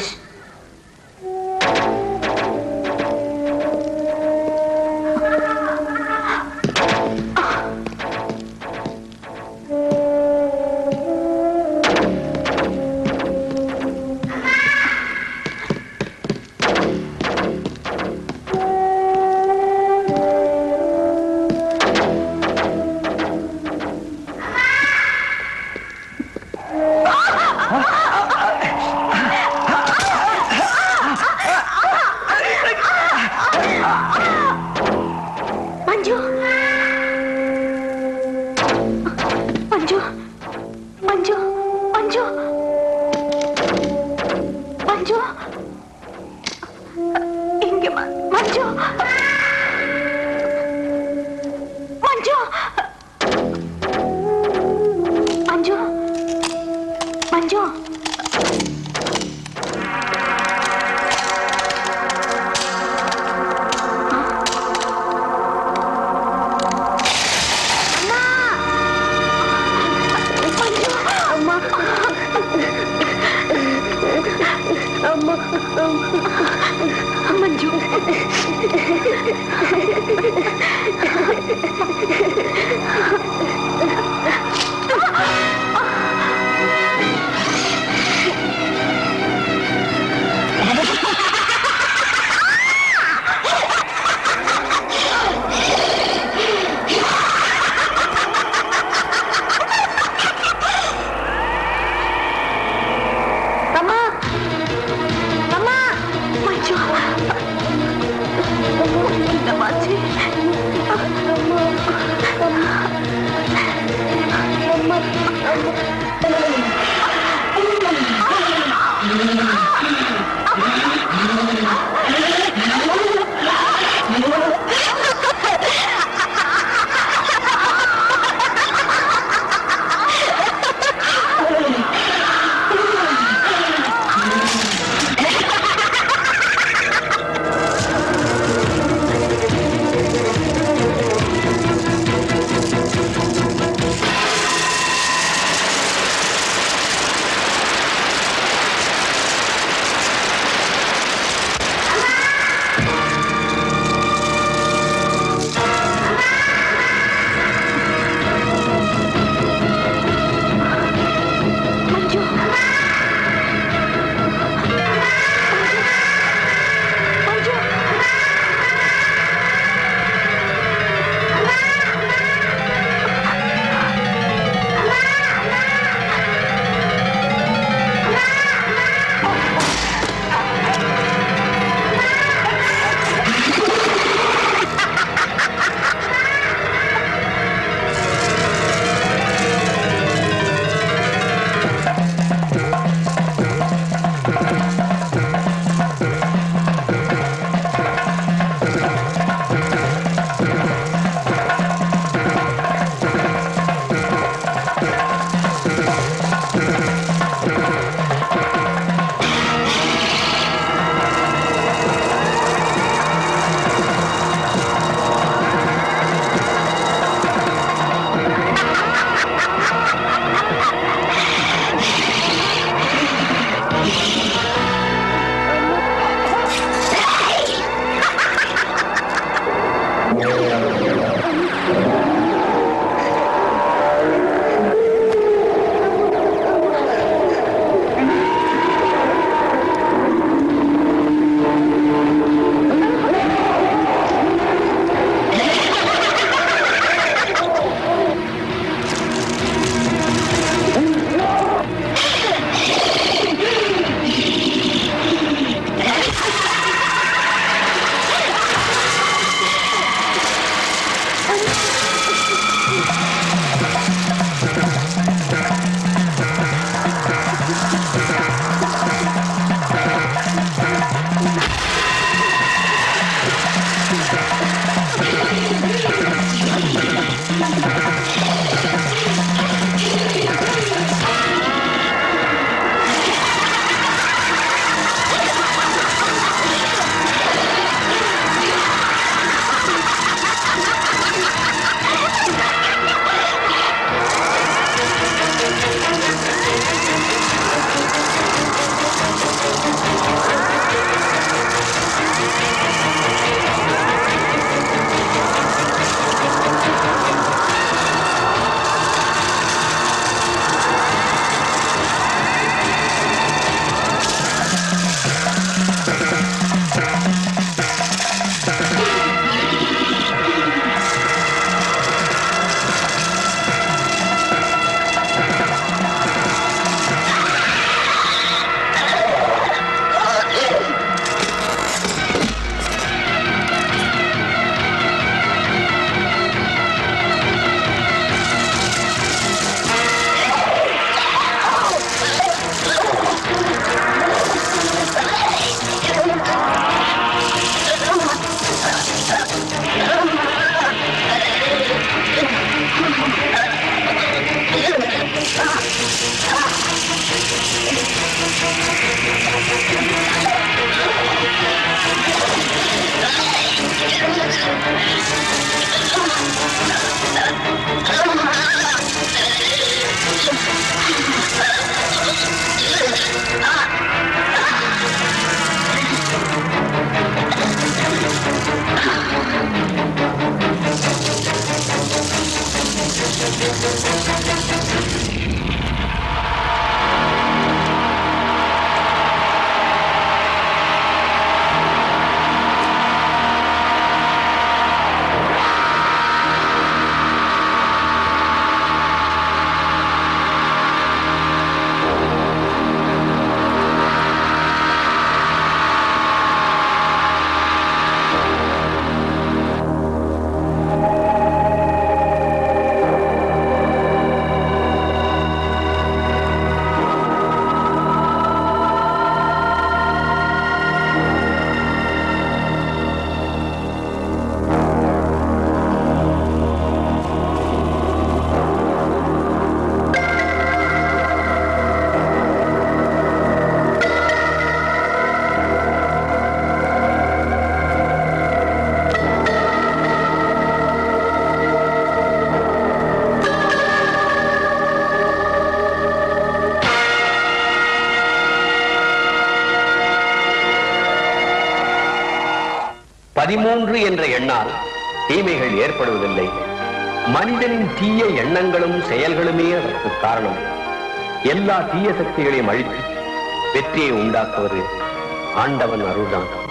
13 என்ற எண்ணால் தீமைகள் ஏற்படுவதில்லை. மனிதனின் தீய எண்ணங்களும் செயல்களுமே அதற்கு காரணம். எல்லா தீய சக்திகளையும் அழித்து வெற்றியை உண்டாக்குவது ஆண்டவன் அருள்தான்.